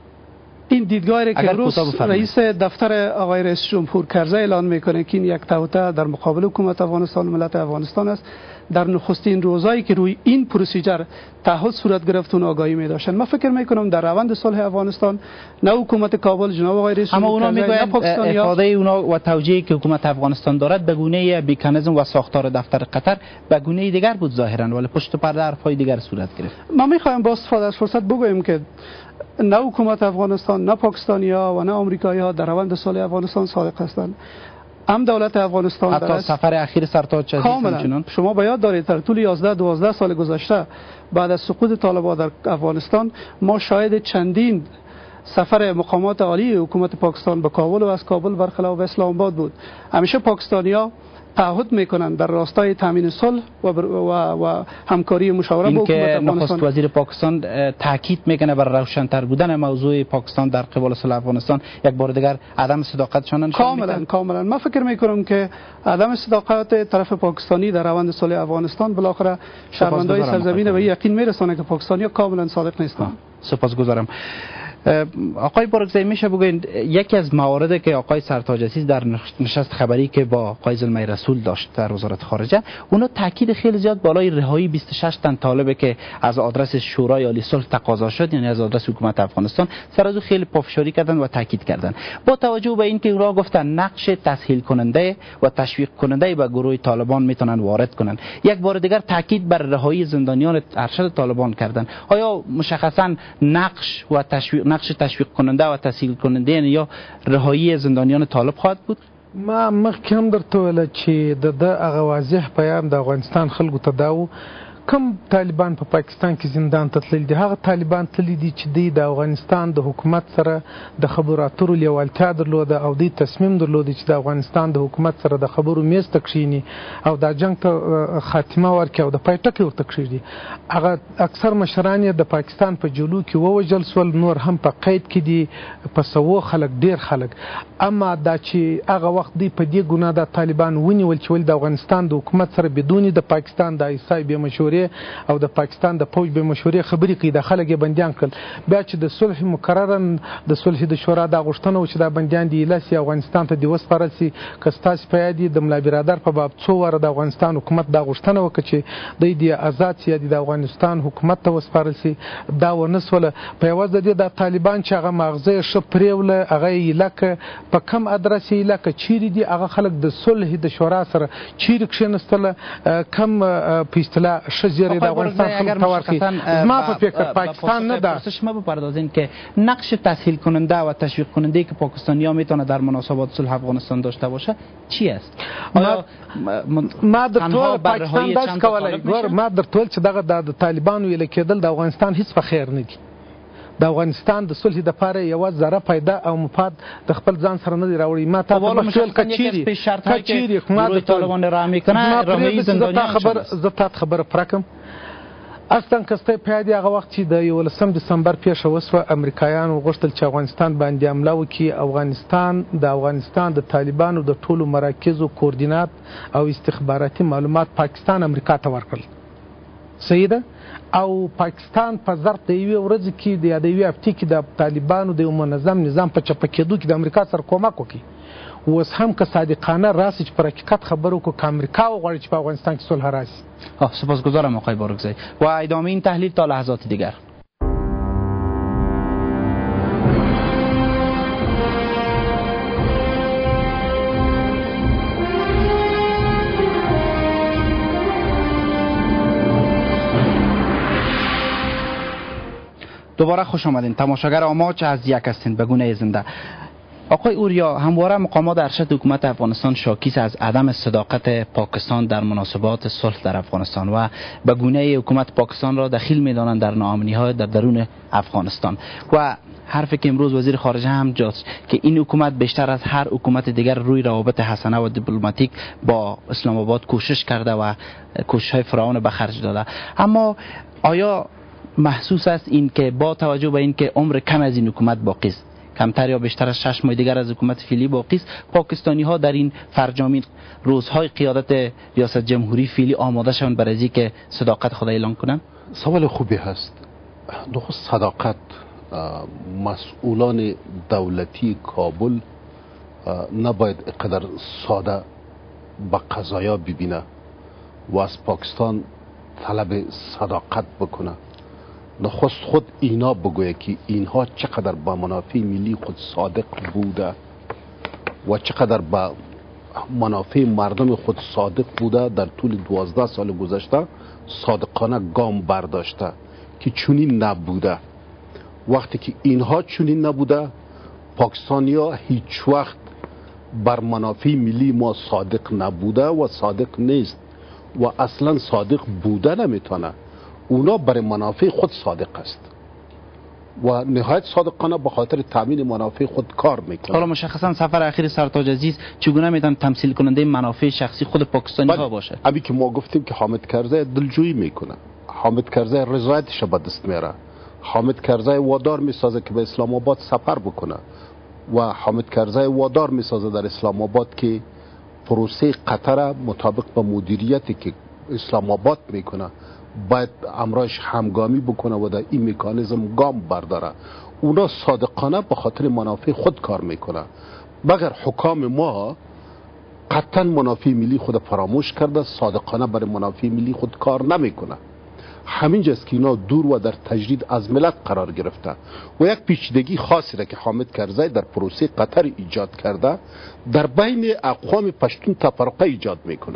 S8: این دیدگاهی که روز رئیس دفتر آقای رئیس جمهور کرزی اعلان میکنه که این یک توطئه در مقابل حکومت افغانستان و ملت افغانستان است، در نخستین روزایی که روی این پروسیجر تعهد صورت گرفت اون آگاهی می داشتن. من فکر میکنم در روند صلح افغانستان نه حکومت کابل جناب آقای رئیس
S1: اما اونا میگویند افاده اونا و توجیهی که حکومت افغانستان دارد به گونه میکانیزم و ساختار دفتر قطر به گونه دیگر بود ظاهرا، ولی پشت پرده حرفای دیگر صورت گرفت.
S8: ما میخوایم با استفاده از فرصت بگویم که نه حکومت افغانستان، نه پاکستانی‌ها و نه آمریکایی‌ها در روند صلح افغانستان صادق هستند. هم دولت افغانستان
S1: حتی سفر اخیر سرتاج عزیز
S8: کاملا شما باید دارید در طول 11-12 سال گذشته بعد از سقوط طالبان در افغانستان ما شاهد چندین سفر مقامات عالی حکومت پاکستان به کابل و از کابل برخلاف اسلام آباد بود. همیشه پاکستانی‌ها تعهد میکنند در راستای تامین صلح و همکاری مشاوره با حکومت افغانستان.
S1: نخست وزیر پاکستان تاکید میکنه بر روشن‌تر بودن موضوع پاکستان در قبال صلح افغانستان، یک بار دیگر عدم صداقتشان نشان میده.
S8: کاملا من فکر میکنم که عدم صداقت طرف پاکستانی در روند صلح افغانستان بالاخره شهروندان سرزمین به یقین میرسونه که پاکستانی‌ها کاملا صادق نیستند.
S1: سپاسگزارم. آقای بارکزی میشه بگوین یکی از مواردی که آقای سرتاج عزیز در نشست خبری که با آقای زلمه رسول داشت در وزارت خارجه، اونا تاکید خیلی زیاد بالای رهایی 26 تن طالبه که از آدرس شورای عالی صلح تقاضا شد، یعنی از آدرس حکومت افغانستان، سر از خیلی پافشاری کردن و تاکید کردن با توجه به اینکه اونا گفتن نقش تسهیل کننده و تشویق کننده به گروه طالبان میتونن وارد کنن. یک بار دیگر تاکید بر رهایی زندانیان ارشد طالبان کردن. آیا مشخصا نقش تشویق کننده و تسهیل کننده یا رهایی زندانیان طالب خواهد بود؟
S6: ما مخکې هم درته ویل چې د هغه واضح پیام د افغانستان خلکو ته دا و کم طالبان په پاکستان کې زندان ته تللي دي، هغه طالبان تللي دي چې دوی د افغانستان د حکومت سره د خبرو اترو لیوالتیا درلوده او دوی تصمیم درلوده چې د افغانستان د حکومت سره د خبرو میز ته کښیني او دا جنګ ته خاتمه ورکړي او د پای ټکی ورته کښیږدي. هغه اکثر مشران یې د پاکستان په جلو کې ووژل سول، نور هم په قید کې دي، په سوو خلک ډیر خلک. اما دا چې هغه وخت دوی په دې ګناه د طالبان ونیول چې ولې د افغانستان د حکومت سره بدون د پاکستان د ایسای به مشورې او د پاکستان د پوج به مشورې خبرې کوي، د خلک یې بندیان کړل. بیا چې د صلح مقررا د صلح د شورا د غوښتنه و چې دا بندیان د ایلاس افغانستان ته د وسپارل سي، که ستاسو په یاد د ملا برادر په باب څو واره د افغانستان حکومت دا غوښتنه وکړه چې د آزاد سي د افغانستان حکومت ته وسپارل سي، دا ونسوله. په یوازې د دې د طالبان چې هغه ماغزه ښه پریوله، هغه ایلکه په کم ادرس ایلکه چیرې دي، هغه خلک د صلح د شورا سره چیرې کښېنستله، کم په اصطلاح زیری د افغانستان خلک تورخی ما په فکر پاکستان نه ده.
S1: شما بپردازین که نقش تسهیل کننده و تشویق کننده که پاکستانی‌ها میتونه در مناسبات صلح افغانستان داشته باشه چی است؟
S6: ما در ټول پاکستان داس کولای ګور ما در ټول چې دغه د طالبانو ویل کېدل د افغانستان هیڅ په خیر نه دي. د افغانستان د صلح لپاره یو ذره پیدا او مفاد د خپل ځان سره نه دی راوړي. ما ته مشکل کچيري ما د
S1: طالبان را میکنه رهایی زندانیان
S6: زه تاسو خبره پرکم. اصلا کسته پیادي هغه وخت چې د 11 دسمبر پیښه وسوه، امریکایانو غوښتل چې افغانستان باندې حمله وکړي. افغانستان د طالبانو د ټولو مراکزو کوردینات او استخباراتي معلومات پاکستان امریکا ته ورکړل. صحیح ده؟ او پاکستان په ظرف د یوې ورځې کې د یوې هفتې کې د طالبانو د یو منظم نظام په چپه کېدو کې د امریکا سره کومک وکړي. اوس هم که صادقانه راسي چې پر حقیقت خبرو کو امریکا وغواړي چې په افغانستان کې صلح راسي.
S1: سپاسگزارم آقای بارکزی و ادامه این تحلیل تا لحظات دیگر. دوباره خوش آمدین. تماشاگر آماج از یک هستین به گونه زنده. آقای اوریا، همواره مقامات ارشد حکومت افغانستان شاکی از عدم صداقت پاکستان در مناسبات صلح در افغانستان و به گونه حکومت پاکستان را دخیل می‌دانند در ناامنی‌های در درون افغانستان و حرفی که امروز وزیر خارجه هم جاست که این حکومت بیشتر از هر حکومت دیگر روی روابط حسنه و دیپلماتیک با اسلام آباد کوشش کرده و کوشش‌های فراوان به خرج داده. اما آیا محسوس است این که با توجه به اینکه عمر کم از این حکومت باقی است، کمتر یا بیشتر از 6 ماه دیگر از حکومت فعلی باقی است، پاکستانی ها در این فرجامین روزهای قیادت ریاست جمهوری فعلی آماده شوند برای اینکه که صداقت خود اعلان کنند؟
S7: سوال خوبی هست. نخست صداقت مسئولان دولتی کابل نباید اینقدر ساده به قضایا ببینه و از پاکستان طلب صداقت بکنه. نخست خود اینا بگویه که اینها چقدر با منافع ملی خود صادق بوده و چقدر با منافع مردم خود صادق بوده. در طول 12 سال گذشته صادقانه گام برداشته که چنین نبوده. وقتی که اینها چنین نبوده، پاکستانیا هیچ وقت بر منافع ملی ما صادق نبوده و صادق نیست و اصلا صادق بوده نمیتونه. اونا برای منافع خود صادق است و نهایت صادقانه به خاطر تامین منافع خود کار میکنه.
S1: حالا مشخصا سفر اخیر سرتاج عزیز چگونه میتونه تمثیل کننده منافع شخصی خود پاکستانی ها باشه؟
S7: ابی که ما گفتیم که حامد کرزی دلجویی میکنه، حامد کرزی رضایتش به دست میاره، حامد کرزی وادار میسازه که به اسلام آباد سفر بکنه و حامد کرزی وادار میسازه در اسلام آباد که پروسه قطر مطابق به مدیریتی که اسلام آباد میکنه باید امرایش همگامی بکنه و در این مکانیزم گام برداره. اونا صادقانه به خاطر منافع خود کار میکنه، مگر حکام ما قطعا منافع ملی خود فراموش کرده، صادقانه برای منافع ملی خود کار نمیکنه. همینجاست که اینا دور و در تجرید از ملت قرار گرفته و یک پیچیدگی خاصی را که حامد کرزی در پروسه قطر ایجاد کرده در بین اقوام پشتون تفرقه ایجاد میکنه.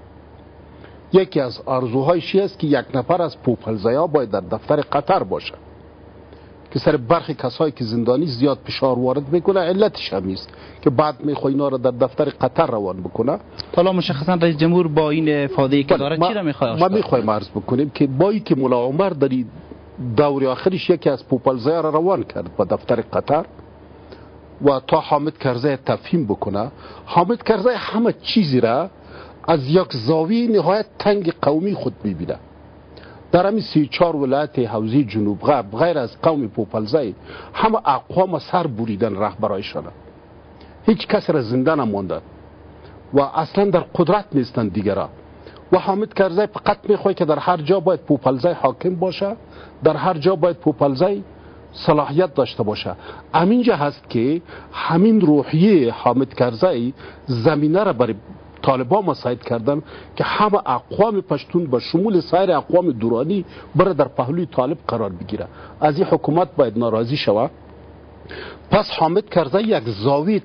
S7: یکی از آرزوهایش است که یک نفر از پوپلزایا باید در دفتر قطر باشه که سر برخی کسایی که زندانی زیاد فشار وارد میکنه. علتش همیست که بعد میخواد اینا را در دفتر قطر روان بکنه.
S1: حالا مشخصا رئیس جمهور با این افاده که داره چی را میخواد؟
S7: ما میخوایم عرض بکنیم که بایی که مولا عمر در دور آخرش یکی از پوپلزایا را روان کرد به دفتر قطر و تا حامد کرزی تفهیم بکنه. حامد کرزی همه چیزی را از یک زاویه نهایت تنگ قومی خود میبینه. در همین 34 ولایت حوزه جنوب غرب غیر از قوم پوپلزی همه اقوام سر بریدن رهبرایشان، هیچ کس را زنده نماندن و اصلا در قدرت نیستن دیگران. و حامد کرزی فقط میخواد که در هر جا باید پوپلزی حاکم باشه، در هر جا باید پوپلزی صلاحیت داشته باشه. همینجا هست که همین روحیه حامد کرزی زمینه را برای طالبان مساعد کردن که همه اقوام پشتون به شمول سایر اقوام دورانی بره در پهلوی طالب قرار بگیره. از این حکومت باید ناراضی شوه. پس حامد کرزی یک زاویه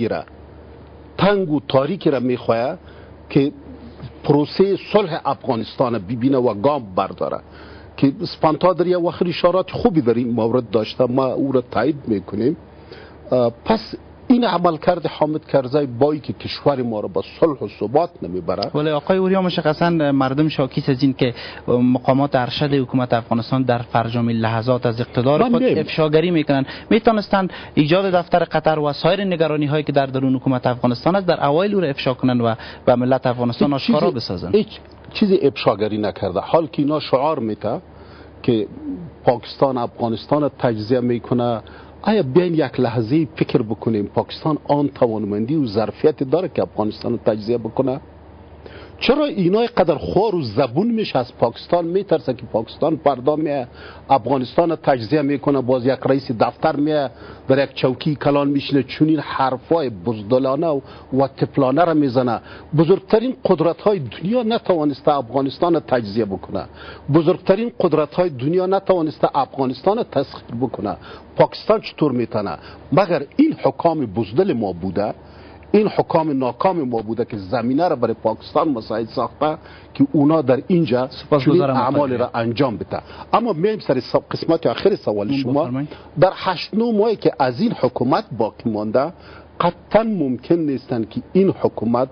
S7: تنگ و تاریکی را میخواه که پروسه صلح افغانستان ببینه و گام برداره که اسپانتا در یک وقت اشارات خوبی در این مورد داشته، ما او را تایید میکنیم. پس این عملکرد حامد کرزی بایی که کشور ما را به صلح و ثبات نمیبره.
S1: ولی آقای اوریا مشخصا مردم شاکی از این که مقامات ارشد حکومت افغانستان در فرجام لحظات از اقتدار خود افشاگری میکنن. میتونستند ایجاد دفتر قطر و سایر نگرانی هایی که در درون حکومت افغانستان است در اوایل او را افشا کنن و به ملت افغانستان آشکارا بسازن.
S7: هیچ چیزی افشاگری نکرده. حال که اینا شعار میته که پاکستان افغانستان تجزیه میکنه، آیا بیاین یک لحظه فکر بکنیم پاکستان آن توانمندی و ظرفیت داره که افغانستان رو تجزیه بکنه؟ چرا اینا قدر خوار و زبون میشه از پاکستان؟ میترسه که پاکستان فردا میه افغانستان تجزیه میکنه، باز یک رئیس دفتر میه در یک چوکی کلان میشینه، چون این حرفای بزدلانه و تفلانه را میزنه. بزرگترین قدرت های دنیا نتوانسته افغانستان تجزیه بکنه، بزرگترین قدرت های دنیا نتوانسته افغانستان تسخیر بکنه. پاکستان چطور میتونه؟ مگر این حکام بزدل ما بوده، این حکام ناکام ما بوده که زمینه را برای پاکستان مساعد ساخته که اونا در اینجا چنین اعمال را انجام بده. اما میایم سر قسمت آخر سوال شما. در 8-9 ماهی که از این حکومت باقی مانده، قطعا ممکن نیستند که این حکومت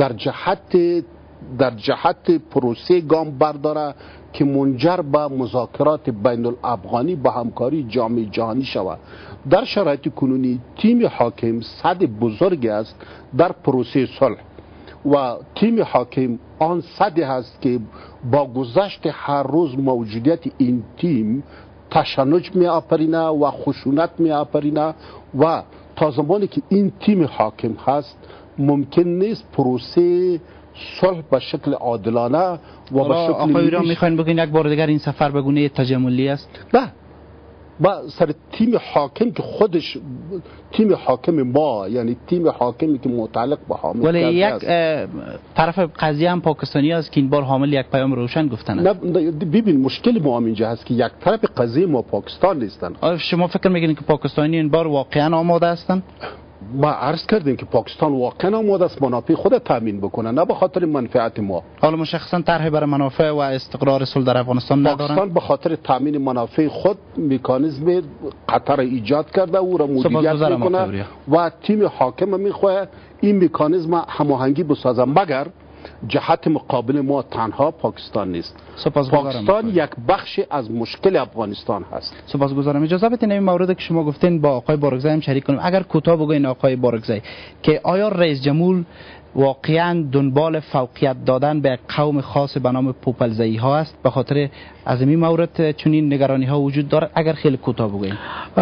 S7: در جهت پروسه گام برداره که منجر به مذاکرات بین الافغانی با همکاری جامعه جهانی شود. در شرایط کنونی تیم حاکم صد بزرگی است در پروسه صلح و تیم حاکم آن صدی هست که با گذشت هر روز موجودیت این تیم تشنج می آفرینه و خشونت می آفرینه و تا زمانی که این تیم حاکم هست ممکن نیست پروسه صلح به شکل عادلانه و به شکل
S1: آقای را میخواین بگین یک بار دیگر این سفر به گونه تجملی است؟
S7: نه، با سر تیم حاکم که خودش تیم حاکم ما، یعنی تیم حاکمی که متعلق به حامل
S1: ولی یک طرف قضیه هم پاکستانی است که این بار حامل یک پیام روشن گفتن.
S7: نه ببین مشکل ما اینجا هست که یک طرف قضیه ما پاکستان نیستن.
S1: شما فکر میکنید که پاکستانی این بار واقعا آماده هستند؟
S7: ما عرض کردیم که پاکستان واقعا آماده است منافع خود تامین بکنه، نه به خاطر منفعت ما.
S1: حالا مشخصا طرح برای منافع و استقرار صلح در افغانستان ندارند.
S7: پاکستان به خاطر تامین منافع خود مکانیزم قطر ایجاد کرده، او را مدیریت میکنه و تیم حاکم میخواد این مکانیزم هماهنگی بسازه. مگر جهت مقابل ما تنها پاکستان نیست. پاکستان یک بخش از مشکل افغانستان هست.
S1: سپاسگزارم. اجازه بدین این موردی که شما گفتین با آقای بارگزی هم شریک کنیم. اگر کوتاه بگوین آقای بارگزی که آیا رئیس جمهور واقعا دنبال فوقیت دادن به قوم خاص به نام پوپلزئی ها است؟ به خاطر از این مورد چنین نگرانی ها وجود داره؟ اگر خیلی کوتاه بگوین.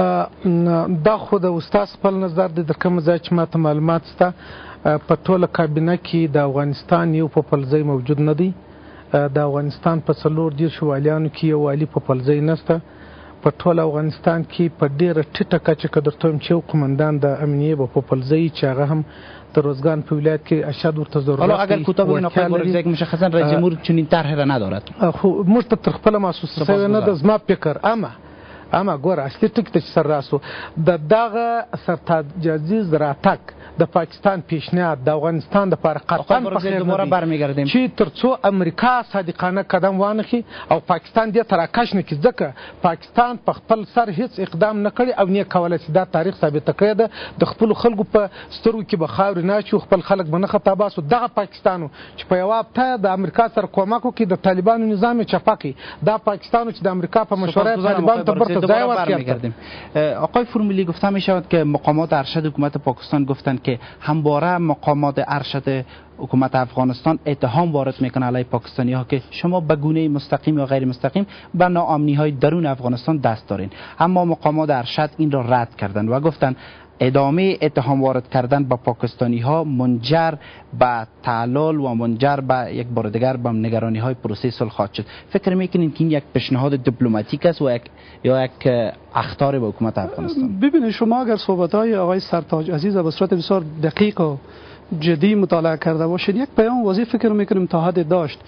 S6: دا خود استاد خپل نظر د کوم ځای چې ماته معلومات سته په ټوله کابینه کې د افغانستان یو پوپلزئی موجود نه دی. د افغانستان په 40 والیانو کې یو والی پوپلزئی نشته. په ټول افغانستان کې په ډیره ټیټه کچه کې درته وایم چې یو قومندان د امنیه په پوپلزئی چې هغه هم د روزګان په ولایت کې اشد ورته ضرورت.
S1: حالا اگر کوتاه بگین آقای بارگزی که مشخصا رئیس جمهور چنین طرح را ندارد.
S6: خو موږ ته تر خپله محسوسه نه ده زما فکر. اما ګوره اصلي ټکي ته چې سر راسو د دغه سرتاجزیز راتګ د پاکستان پیشنهاد د افغانستان لپاره قطعا په خیر نه دی چې تر څو امریکا صادقانه قدم وانخلي او پاکستان دې تراکش نه کړي، ځکه پاکستان په خپل سر هیڅ اقدام نه کړي او نه کولی چې دا تاریخ ثابته کړی ده. د خپلو خلکو په سترګو کې به خاورې نه اچو، خپل خلک به نه خطا باسو. دغه پاکستان چې په یوه هفته د امریکا سره کومک وکړي د طالبانو نظام یې چپه کړي، دا پاکستان چې د امریکا په مشوره طالبان ته برته ځای ورکړي.
S1: آقای فرمولی گفته می شود که مقامات ارشد حکومت پاکستان گفتند که همواره مقامات ارشد حکومت افغانستان اتهام وارد میکنه علیه پاکستانی ها که شما به گونه مستقیم یا غیر مستقیم به ناامنی های درون افغانستان دست دارین. اما مقامات ارشد این را رد کردند و گفتند ادامه اتهام وارد کردن با پاکستانی ها منجر به تعلل و منجر به یک بار دیگر به نگرانی های پروسه صلح خواهد شد. فکر میکنین که این یک پیشنهاد دیپلماتیک است و یک اخطار به حکومت افغانستان؟
S8: ببینید شما اگر صحبت های آقای سرتاج عزیز به صورت بسیار دقیق و جدی مطالعه کرده باشید، یک پیام واضح فکر میکنیم تا حد داشت.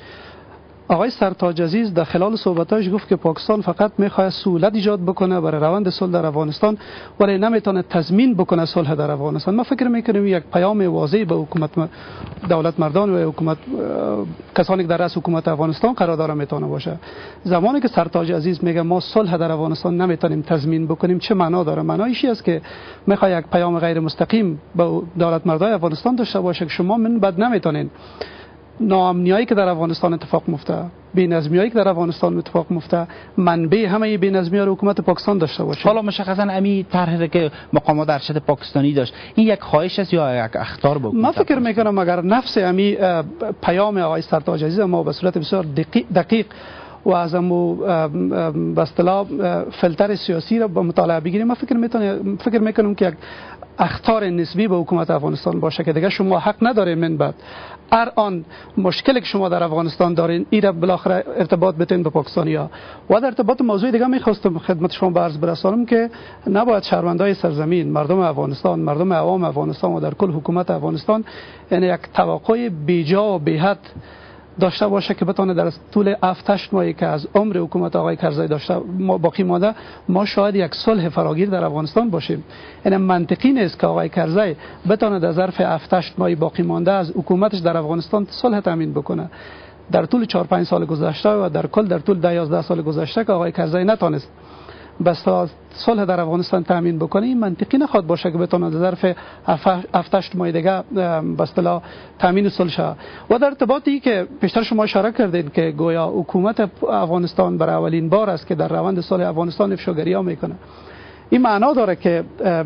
S8: آقای سرتاج عزیز در خلال صحبتاش گفت که پاکستان فقط میخواد سهولت ایجاد بکنه برای روند صلح در افغانستان ولی نمیتونه تضمین بکنه صلح در افغانستان. ما فکر میکنیم یک پیام واضح به حکومت دولت مردان و حکومت کسانی که در رأس حکومت افغانستان قرار داره میتونه باشه. زمانی که سرتاج عزیز میگه ما صلح در افغانستان نمیتونیم تضمین بکنیم، چه معنا داره؟ معنایش است که میخواد یک پیام غیر مستقیم به دولت مردان افغانستان داشته باشه که شما من بعد نمیتونین ناامنیایی که در افغانستان اتفاق میفته، بی‌نظمیایی که در افغانستان اتفاق میفته، منبع همه بی‌نظمی‌ها رو حکومت پاکستان داشته باشه.
S1: حالا مشخصا امی طرحی که مقامات ارشد پاکستانی داشت، این یک خواهش است یا یک اخطار بود؟
S8: من فکر میکنم اگر نفس امی پیام آقای سرتاج عزیز ما به صورت بسیار دقیق و از امو به اصطلاح فیلتر سیاسی را به مطالعه بگیریم، من فکر میکنم که یک اخطار نسبی به حکومت افغانستان باشه که دیگه شما حق ندارین من بعد هر آن مشکلی که شما در افغانستان دارین این را بالاخره ارتباط بتین به پاکستانیا. و در ارتباط موضوع دیگه میخواستم خدمت شما به عرض برسانم که نباید شهروندای سرزمین، مردم افغانستان، مردم عوام افغانستان و در کل حکومت افغانستان یعنی یک توقع بیجا و بی‌حد داشته باشه که بتونه در طول 7-8 ماهی که از عمر حکومت آقای کرزی داشته باقی مانده ما شاید یک صلح فراگیر در افغانستان باشیم. یعنی منطقی نیست که آقای کرزی بتونه در ظرف 7-8 ماهی باقی مانده از حکومتش در افغانستان صلح تامین بکنه. در طول 4-5 سال گذشته و در کل در طول 10-11 سال گذشته که آقای کرزی نتونست بس صلح در افغانستان تامین بکنه، این منطقی نخواد باشه که بتونه در ظرف 7-8 ماه دیگه به اصطلاح تامین صلح شه. و در ارتباطی که پیشتر شما اشاره کردید که گویا حکومت افغانستان برای اولین بار است که در روند صلح افغانستان افشاگری‌ها میکنه، این معنا داره که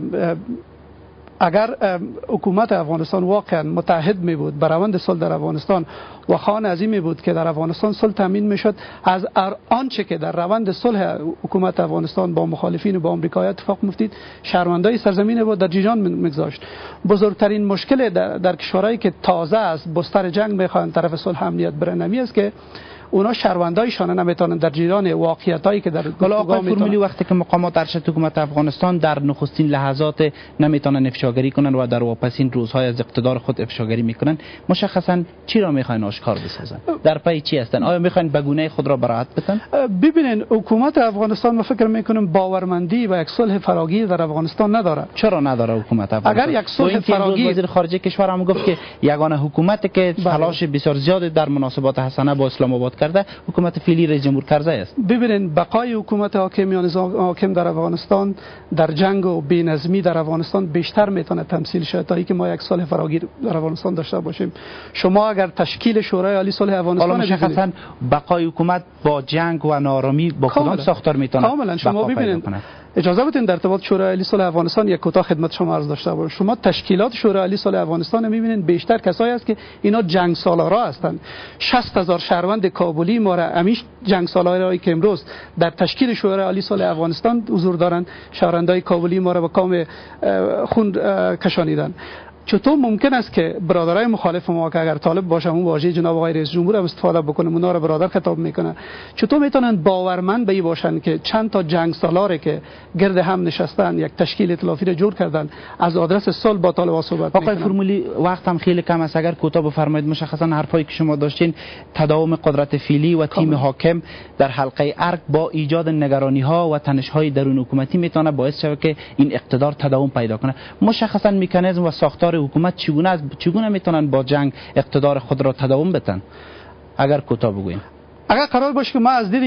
S8: اگر حکومت افغانستان واقعا متحد می بود بر روند صلح در افغانستان و خواهان از این می بود که در افغانستان صلح تامین می شد، از آنچه که در روند صلح حکومت افغانستان با مخالفین و با آمریکا اتفاق می‌افتید شرمندای سرزمین بود در جیجان می‌گذاشت. بزرگترین مشکل در کشورهایی که تازه از بستر جنگ می‌خوان طرف صلح امنیت برنمی است که اونا شهروندایشان نمیتونن در جریان واقعیتایی که در
S1: آقای فرمولی وقتی که مقامات ارشد حکومت افغانستان در نخستین لحظات نمیتونن افشاگری کنن و در واپسین روزهای از اقتدار خود افشاگری میکنن، مشخصا چی را میخواین آشکار بسازن؟ در پی چی هستن؟ آیا میخواین بگونه خود را براحت بدن؟
S8: ببینین حکومت افغانستان، من فکر میکنم باورمندی و یک صلح فراگیر در افغانستان نداره.
S1: چرا نداره حکومت افغانستان؟
S8: اگر یک صلح فراگیر،
S1: وزیر خارجه کشور هم گفت که یگانه حکومتی که تلاش بسیار زیاد در مناسبات حسنه با اسلام آباد کرده حکومت فعلی رئیس جمهور کرزی است.
S8: ببینید بقای حکومت حاکم یا نظام حاکم در افغانستان در جنگ و بی‌نظمی در افغانستان بیشتر میتونه تمثیل شود تا اینکه ما یک صلح فراگیر در افغانستان داشته باشیم. شما اگر تشکیل شورای عالی صلح افغانستان
S1: مشخصا بقای حکومت با جنگ و نارامی با کدام ساختار میتونه
S8: کاملا شما ببینید اجازه بدین در ارتباط شورای عالی صلح افغانستان یک کوتاه خدمت شما عرض داشته باشم. شما تشکیلات شورای عالی صلح افغانستان میبینید بیشتر کسایی است که اینا جنگ سالارا هستند. 60,000 شهروند کابلی ما را امیش جنگ سالارایی که امروز در تشکیل شورای عالی صلح افغانستان حضور دارند، شهروندای کابلی ما را به کام خون کشانیدن. چطور ممکن است که برادرای مخالف ما که اگر طالب باشه اون واژه جناب آقای رئیس جمهور هم استفاده بکنه اونا را برادر خطاب میکنه، چطور میتونن باورمند به این باشن که چند تا جنگ سالاره که گرد هم نشستن یک تشکیل ائتلافی را جور کردن از آدرس صلح با طالبان صحبت
S1: آقای فرمولی وقت هم خیلی کم است، اگر کوتاه بفرمایید مشخصا حرفایی که شما داشتین تداوم قدرت فعلی و تیم حاکم در حلقه ارگ با ایجاد نگرانی ها و تنش های درون حکومتی میتونه باعث شود که این اقتدار تداوم پیدا کنه. مشخصا مکانیزم و ساختار حکومت چگونه میتونن با جنگ اقتدار خود را تداوم بدن؟ اگر کوتاه بگوین.
S8: اگر قرار باشه که ما از دید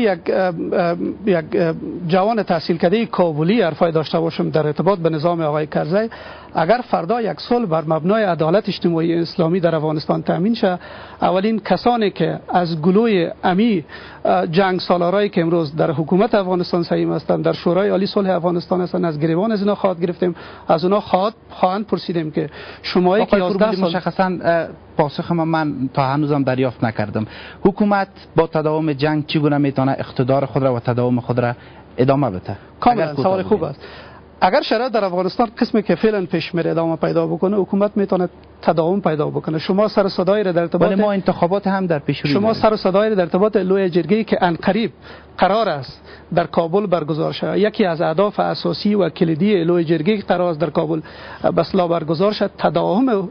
S8: یک جوان تحصیل کرده کابلی حرفای داشته باشم در ارتباط به نظام آقای کرزی، اگر فردا یک صلح بر مبنای عدالت اجتماعی اسلامی در افغانستان تامین شه، اولین کسانی که از گلوی امی جنگ سالارایی که امروز در حکومت افغانستان سهیم هستند در شورای عالی صلح افغانستان هستند، از گریبان از اینا خواهد گرفتیم، از اونا خواهند پرسیدیم که شما که 11 سال
S1: مشخصا پاسخ من تا هنوزم دریافت نکردم. حکومت با تداوم جنگ چگونه میتونه اقتدار خود را و تداوم خود را ادامه بده؟
S8: کاملا سوال خوب است. اگر شرایط در افغانستان قسمی که فعلا پیش میره ادامه پیدا بکنه، حکومت میتونه تداوم پیدا بکنه. شما سر صدای در ارتباط
S1: ما انتخابات هم در پیش رو
S8: شما سر صدای در ارتباط لوی جرگه‌ای که انقریب قرار است در کابل برگزار شود، یکی از اهداف اساسی و کلیدی لوی جرگه قرار است در کابل بسلا برگزار شد تداوم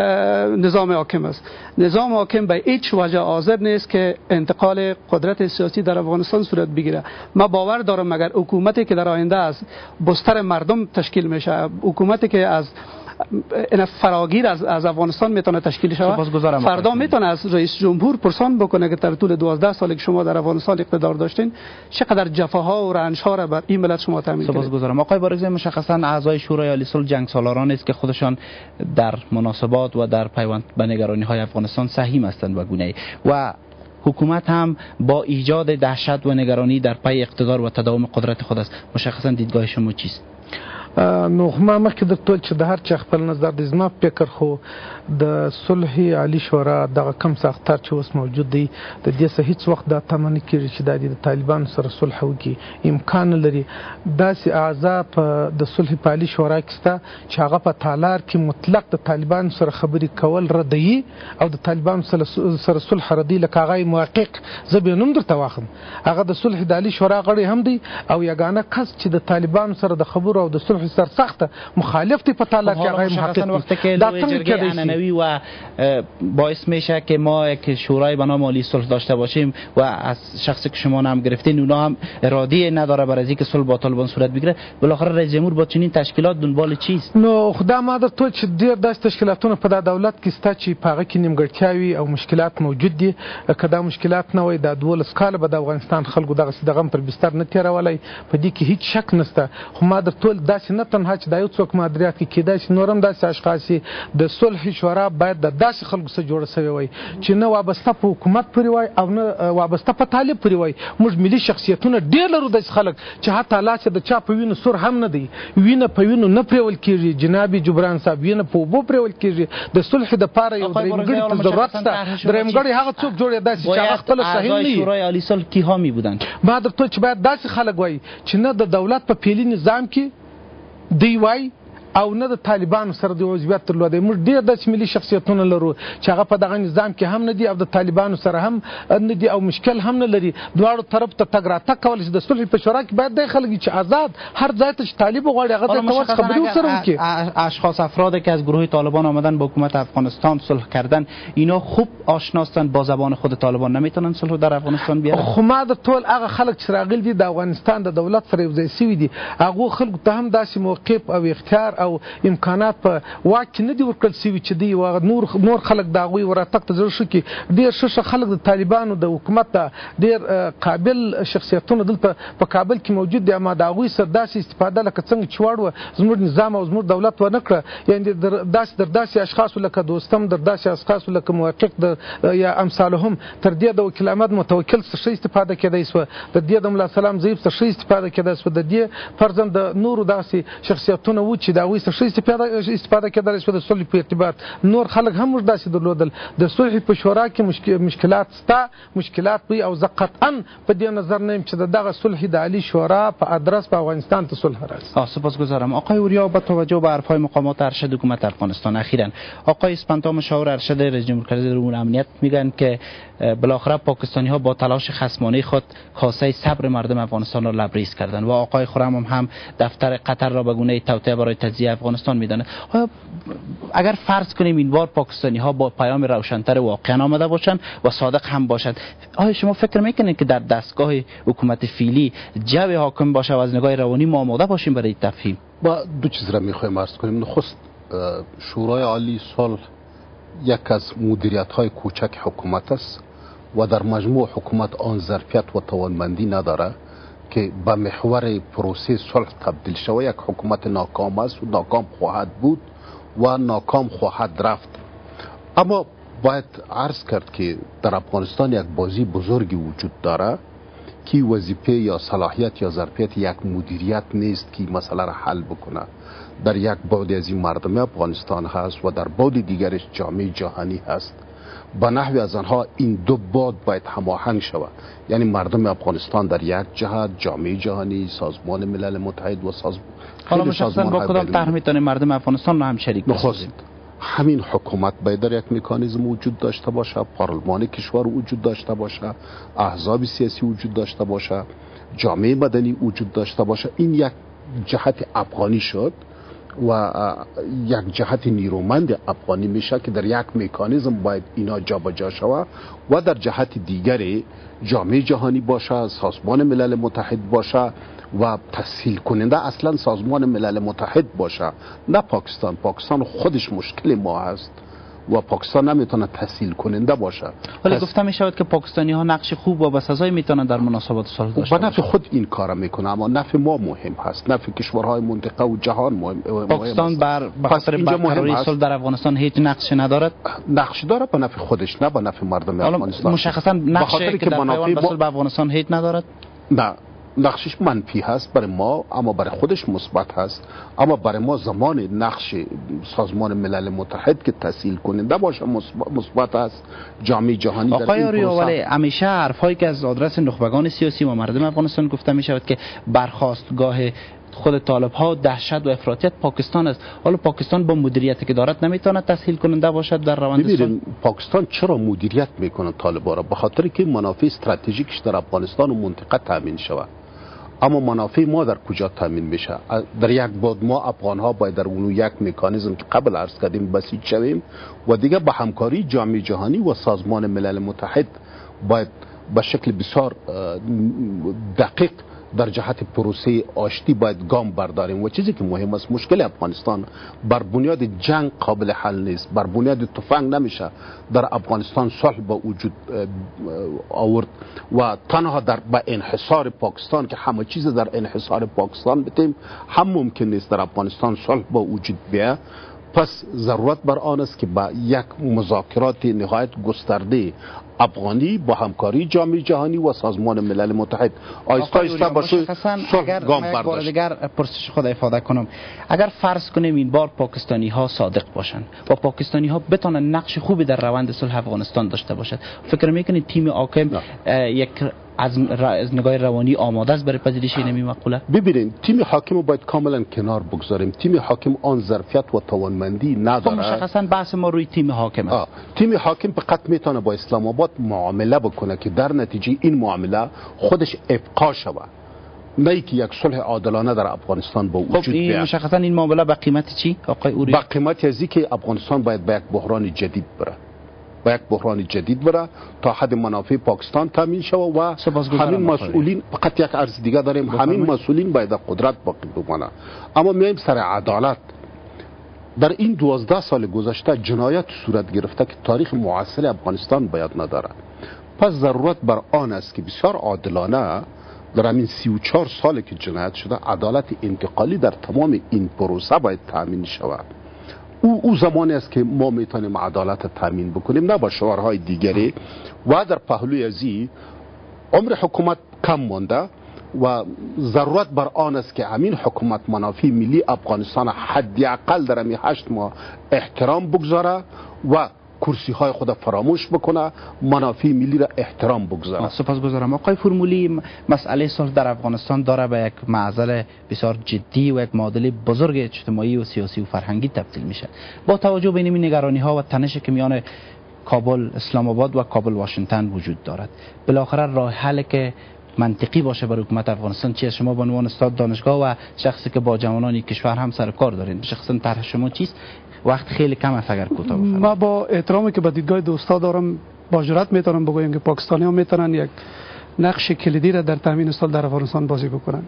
S8: نظام حاکم است. نظام حاکم به هیچ وجه حاضر نیست که انتقال قدرت سیاسی در افغانستان صورت بگیره. ما باور دارم اگر حکومتی که در آینده از بستر مردم تشکیل میشه، حکومتی که از این فراگیر از افغانستان میتونه تشکیل شود، فردا میتونه از رئیس جمهور پرسان بکنه که در طول 12 سال که شما در افغانستان اقتدار داشتین چقدر جفاها و رنجها را بر این ملت شما تامین کردید.
S1: سپاسگزارم. آقای بارگزی مشخصا اعضای شورای عالی صلح جنگ سالاران است که خودشان در مناسبات و در پیوند به نگرانی‌های افغانستان سهیم هستند و گونه‌ای و حکومت هم با ایجاد دهشت و نگرانی در پی اقتدار و تداوم قدرت خود است. مشخصا دیدگاه شما چیست؟
S6: نو ما مخکې درته وویل چې د هر چا خپل نظر دی. زما فکر خو د صلح عالي شورا دغه کم ساختار چې اوس موجود دی د دې څه هیڅ وخت دا تمه نه کېږي چې دا د طالبانو سره صلح وکړي، امکان نه لري. داسې اعضا په د صلح په عالي شورا کې شته چې هغه په تالار کې مطلق د طالبانو سره خبرې کول ردوي او د طالبانو سره صلح ردي. لکه هغه محقق زه به نوم درته واخلم، هغه د صلح د عالي شورا غړی هم دی او یګانه کس چې د طالبانو سره د خبرو او د صلح سرسخته مخالف دی په تالار کې هغه محقق. دا څنګه کېدای
S1: و باعث میشه که ما یک شورای به نام عالی صلح داشته باشیم و از شخصی که شما نام گرفتین اونا هم اراده نداره برای اینکه صلح با طالبان صورت بگیره. بالاخره رئیس جمهور با چنین تشکیلات دنبال چیست؟
S6: نو خدا ما در تو چې ډیر داسې تشکیلاتونه په دولت کې ستا چې په هغه کې نیمګړتیاوې او مشکلات موجود دي. که دا مشکلات نه وای دا 12 کاله به د افغانستان خلکو دغسې د غم پر بستر نه تېرولی. په دې کې هیڅ شک نشته. خو ما در ټول داسې نه تنها چې دا یو څوک مادریات کې کېدای شي نور هم داسې اشخاص د صلح شورا باید د داسې خلکو سره جوړه شوې وای چې نه وابسته په حکومت پورې وای او نه وابسته په طالب پورې وای. موږ ملي شخصیتونه ډېر لرو داسې خلک چې حتی لا چې د چا په وینو سور هم نه دی، وینه په وینو نه پرېول کېږي. جناب جبران صاحب وینه په اوبو پرېول کېږي. د صلح دپاره یو درېیمګړي ته ضرورت شته. درېیمګړی هغه څوک جوړېدای شي چې هغه خپله صحیح نه وي.
S1: شورای عالی صلح کیها می بودند؟
S6: ما درته چې باید داسې خلک وای چې نه د دولت په پیلي نظام کې دی وای او نه د طالبانو سره د عضویت درلودی. موږ ډېر داسې ملي شخصیتونه لرو چې هغه په دغه نظام کې هم نه دي او د طالبانو سره هم نه دي او مشکل هم نه لري. دواړو طرف ته تګ راتګ کولی شي. د صلح په شورا کې باید داسې خلک چې آزاد هر ځای ته چې طالب وغواړي هغه ځای ته ورسي خبرې ورسره وکړي.
S1: اشخاص افرادی که از گروه طالبان آمدن با حکومت افغانستان صلح کردن اینا خوب آشناستند با زبان خود طالبان، نمیتونن صلح در افغانستان بیارن؟
S6: خو ما د ټول هغه خلک چې راغلي دي د افغانستان د دولت سره یو ځای سوي دي هغو خلکو ته هم داسې موقف او اختیار او امکانات په واک کې نه دي ورکړل شوي چې دوی نور خلک د هغوی وراتګ ته زړه ښه کړي. ډېر ښه خلک د طالبانو د حکومت ته ډېر قابل شخصیتونه دلته په کابل کې موجود دي. اما د هغوی سره داسې استفاده لکه څنګه چې وړوه زموږ نظام او زموږ دولت ونه کړه. یعنې در داسې اشخاصو لکه دوستم در داسې اشخاصو لکه محقق یا امثالهم تر دې د وکیل احمد متوکل څخه ښه استفاده کېدای شوه، د دې د ملا سلام ضعیف څخه ښه استفاده کېدای شوه، د دې فرضاً د نورو داسې شخصیتونه وو چې د هغوی څخه ښه استفاده کېدلی شوه. د صلح په ارتباط نور خلک هم موږ داسې درلودل. د صلح په شورا کې مشکلات شته، مشکلات وي او زه قطعا په دې نظر نه یم چې دغه صلح د عالی شورا په ادرس په افغانستان ته صلح راځي.
S1: سپاسگزارم. آقای اوریا، با توجه به حرفهای مقامات ارشد حکومت افغانستان اخیراً آقای اسپانتا مشاور ارشد رئیس جمهور کردی امور امنیت میگن که بالاخره پاکستانی ها با تلاش خصمانه خود کاسه صبر مردم افغانستان را لبریز کردند و آقای خرم هم دفتر قطر را به گونه توطئه برای تجزیه افغانستان میدانه. اگر فرض کنیم این بار پاکستانی ها با پیام روشن‌تر واقعا آمده باشند و صادق هم باشد، آیا شما فکر میکنید که در دستگاه حکومت فعلی جو حاکم باشه و از نگاه روانی ما آماده باشیم برای تفهیم؟
S7: با دو چیز را میخوایم عرض کنیم. نخست شورای عالی صلح یک از مدیریت های کوچک حکومت است و در مجموع حکومت آن ظرفیت و توانمندی نداره که به محور پروسه صلح تبدیل شود. یک حکومت ناکام است و ناکام خواهد بود و ناکام خواهد رفت. اما باید عرض کرد که در افغانستان یک بازی بزرگی وجود داره که وظیفه یا صلاحیت یا ظرفیت یک مدیریت نیست که مسئله را حل بکنه. در یک بعد از این مردم افغانستان هست و در بعد دیگرش جامعه جهانی هست. به نحوی از آنها این دو بعد باید هماهنگ شود. یعنی مردم افغانستان در یک جهت، جامعه جهانی، سازمان ملل متحد و
S1: حالا مشخصا با کدام طرح میتونه مردم افغانستان رو هم شریک بسازیم؟
S7: همین حکومت باید در یک مکانیزم وجود داشته باشه، پارلمان کشور وجود داشته باشه، احزاب سیاسی وجود داشته باشه، جامعه مدنی وجود داشته باشه. این یک جهت افغانی شد و یک جهت نیرومند افغانی میشه که در یک مکانیزم باید اینا جابجا شود و در جهت دیگری جامعه جهانی باشه، سازمان ملل متحد باشه و تسهیل کننده اصلا سازمان ملل متحد باشه، نه پاکستان. پاکستان خودش مشکل ما هست و پاکستان نمیتونه تسهیل کننده باشه.
S1: ولی گفته می شود که پاکستانی ها نقش خوب و بسزایی میتونن در مناسبات صلح داشته باشند.
S7: به نفع خود این کار میکنه، اما نفع ما مهم هست، نفع کشورهای منطقه و جهان مهم.
S1: پاکستان به خاطر برقراری صلح در افغانستان هیچ نقشی ندارد؟
S7: نقش داره به نفع خودش، نه به نفع مردم افغانستان.
S1: مشخصا نقشی که در پیوند به صلح به افغانستان هیچ ندارد؟
S7: نه، نقشش منفی هست برای ما، اما برای خودش مثبت هست. اما برای ما زمان نقش سازمان ملل متحد که تسهیل کننده باشه مثبت هست. جامعه جهانی در این
S1: آقای
S7: پروسه
S1: ولی همیشه حرفایی که از آدرس نخبگان سیاسی و مردم افغانستان گفته می شود که برخاستگاه خود طالب ها دهشت و افراطیت پاکستان است. حالا پاکستان با مدیریتی که دارد نمیتونه تسهیل کننده باشد در روند صلح؟
S7: پاکستان چرا مدیریت میکنه طالبان را؟ به خاطر که منافع استراتژیکش در افغانستان و منطقه تامین شود. اما منافع ما در کجا تامین میشه؟ در یک بعد ما افغان ها باید در اون یک مکانیزم که قبل عرض کردیم بسیج شویم و دیگه با همکاری جامعه جهانی و سازمان ملل متحد باید به شکل بسیار دقیق در جهت پروسه آشتی باید گام برداریم. و چیزی که مهم است، مشکل افغانستان بر بنیاد جنگ قابل حل نیست، بر بنیاد تفنگ نمیشه در افغانستان صلح با وجود آورد و تنها در با انحصار پاکستان که همه چیز در انحصار پاکستان بتیم هم ممکن نیست در افغانستان صلح با وجود بیاید. پس ضرورت بر آن است که با یک مذاکرات نهایت گسترده افغانی با همکاری جامعه جهانی و سازمان ملل متحد آیسته آیسته باشه
S1: اگر یک بار دیگر پرسش خود افاده کنم، اگر فرض کنیم این بار پاکستانی ها صادق باشند و پاکستانی ها بتونن نقش خوبی در روند صلح افغانستان داشته باشد، فکر میکنید تیم حاکم یک از نگاه روانی آماده است برای پذیرش این مقوله؟
S7: ببینید، تیم حاکم باید کاملا کنار بگذاریم. تیم حاکم آن ظرفیت و توانمندی نداره.
S1: مشخصا بحث ما روی تیم حاکم است.
S7: تیم حاکم فقط میتونه با اسلام آباد معامله بکنه که در نتیجه این معامله خودش ابقا شود، نه که یک صلح عادلانه در افغانستان با وجود بیاد.
S1: مشخصا این معامله به قیمت چی آقای اوری؟
S7: به قیمت ازی که افغانستان باید به یک بحران جدید بره، با یک بحران جدید بره تا حد منافع پاکستان تامین شود و همین مسئولین، فقط یک عرض دیگه داریم، همین مسئولین باید قدرت باقی بمانه. اما میایم سر عدالت. در این 12 سال گذشته جنایت صورت گرفته که تاریخ معاصر افغانستان باید نداره. پس ضرورت بر آن است که بسیار عادلانه در همین 34 سال که جنایت شده عدالت انتقالی در تمام این پروسه باید تامین شود. او زمانی است که ما میتونیم عدالت تامین بکنیم، نه با شعارهای دیگری. و در پهلوی ازی عمر حکومت کم مانده و ضرورت بر آن است که همین حکومت منافع ملی افغانستان حداقل در همین 8 ماه احترام بگذاره و کرسی های خود فراموش بکنه، منافع ملی را احترام بگذاره.
S1: سپاسگزارم. آقای فرمولی، مسئله صلح در افغانستان داره به یک معضل بسیار جدی و یک معادله بزرگ اجتماعی و سیاسی و فرهنگی تبدیل میشه. با توجه به این نگرانی ها و تنشی که میان کابل اسلام آباد و کابل واشنگتن وجود دارد، بالاخره راه حلی که منطقی باشه برای حکومت افغانستان چیه؟ شما به عنوان استاد دانشگاه و شخصی که با جوانان کشور هم سر کار دارین، شخصا طرح شما چیست؟ وقت خیلی کم است اگر کوتاه بفرمایید.
S8: ما با احترامی که به دیدگاه دوستا دارم با جرأت میتونم بگویم که پاکستانی ها میتونن یک نقش کلیدی را در تامین صلح در افغانستان بازی بکنن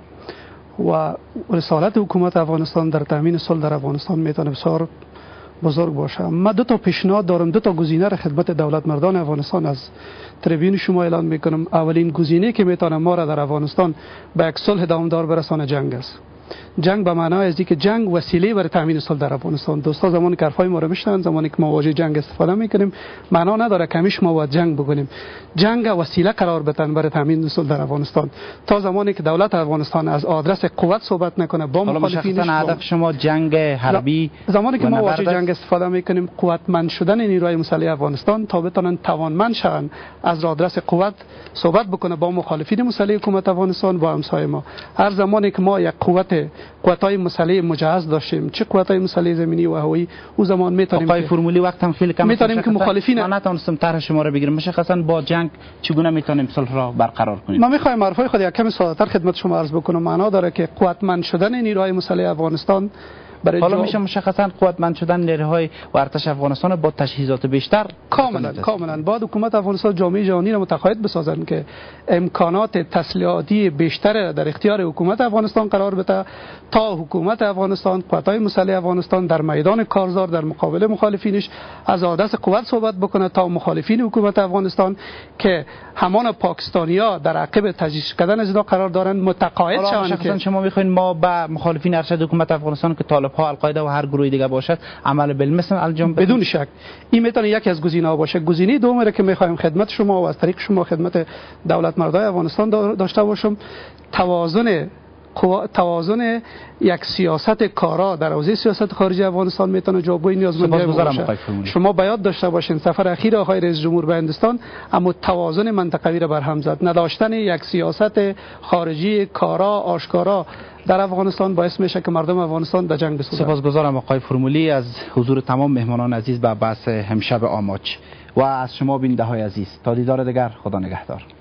S8: و رسالت حکومت افغانستان در تامین صلح در افغانستان میتونه بسیار بزرگ باشه. من 2 تا پیشنهاد دارم، 2 تا گزینه را خدمت دولت مردان افغانستان از تریبیون شما اعلان میکنم. اولین گزینه که میتونه ما را در افغانستان به یک صلح دوامدار برسانه جنگ است. جنگ به معنای از اینکه جنگ وسیله برای تامین صلح در افغانستان. دوستا زمانی که حرفای ما رو میشنون، زمانی که ما واژه جنگ استفاده میکنیم، معنا نداره کمیش ما باید جنگ بکنیم. جنگ وسیله قرار بدن برای تامین صلح در افغانستان. تا زمانی که دولت افغانستان از آدرس قوت صحبت نکنه با مخالفینش،
S1: هدف شما جنگ حربی،
S8: زمانی که ما واژه جنگ استفاده میکنیم، قوتمند شدن نیروهای مسلح افغانستان تا بتونن توانمند شون از آدرس قوت صحبت بکنه با مخالفین مسلح حکومت افغانستان با همسایه ما. هر زمانی که ما یک قوت‌های مسلح مجهز داشتیم، چه قوت‌های مسلح زمینی و هوایی، او زمان میتونیم
S1: آقای فرمولی وقت هم خیلی کم
S8: میتونیم که مخالفین
S1: ما نتونستم طرح شما رو بگیرم. مشخصا با جنگ چگونه میتونیم صلح را برقرار کنیم؟
S8: ما میخوایم حرفای خود یک کمی ساده‌تر خدمت شما عرض بکنم. معنا داره که قوتمند شدن نیروهای مسلح افغانستان
S1: حالا میشه مشخصا قوتمند شدن نیروهای و ارتش افغانستان با تجهیزات بیشتر.
S8: کاملا بعد حکومت افغانستان جامعه جهانی را متقاعد بسازن که امکانات تسلیحاتی بیشتر در اختیار حکومت افغانستان قرار بده تا حکومت افغانستان، قوت‌های مسلح افغانستان در میدان کارزار در مقابل مخالفینش از آدرس قوت صحبت بکنه تا مخالفین حکومت افغانستان که همان پاکستانی‌ها در عقب تجهیز کردن از اینا قرار دارن متقاعد شوند.
S1: شما میخواین ما با مخالفین ارشد حکومت افغانستان که طالب طالب ها، القاعده و هر گروه دیگه باشد عمل بالمثل انجام بدیم؟
S8: بدون شک این میتونه یکی از گزینه‌ها باشه. گزینه دوم را که میخوایم خدمت شما و از طریق شما خدمت دولت مردای افغانستان داشته باشم، توازن یک سیاست کارا در حوزه سیاست خارجی افغانستان میتونه جوابگوی نیازمندی باشه. شما باید داشته باشین سفر اخیر آقای رئیس جمهور به هندوستان اما توازن منطقوی را برهم زد. نداشتن یک سیاست خارجی کارا آشکارا در افغانستان باعث میشه که مردم افغانستان در جنگ بسوزند.
S1: سپاسگزارم آقای فرمولی از حضور تمام مهمانان عزیز به بحث امشب آماج و از شما بیننده های عزیز. تا دیدار دیگر، خدا نگهدار.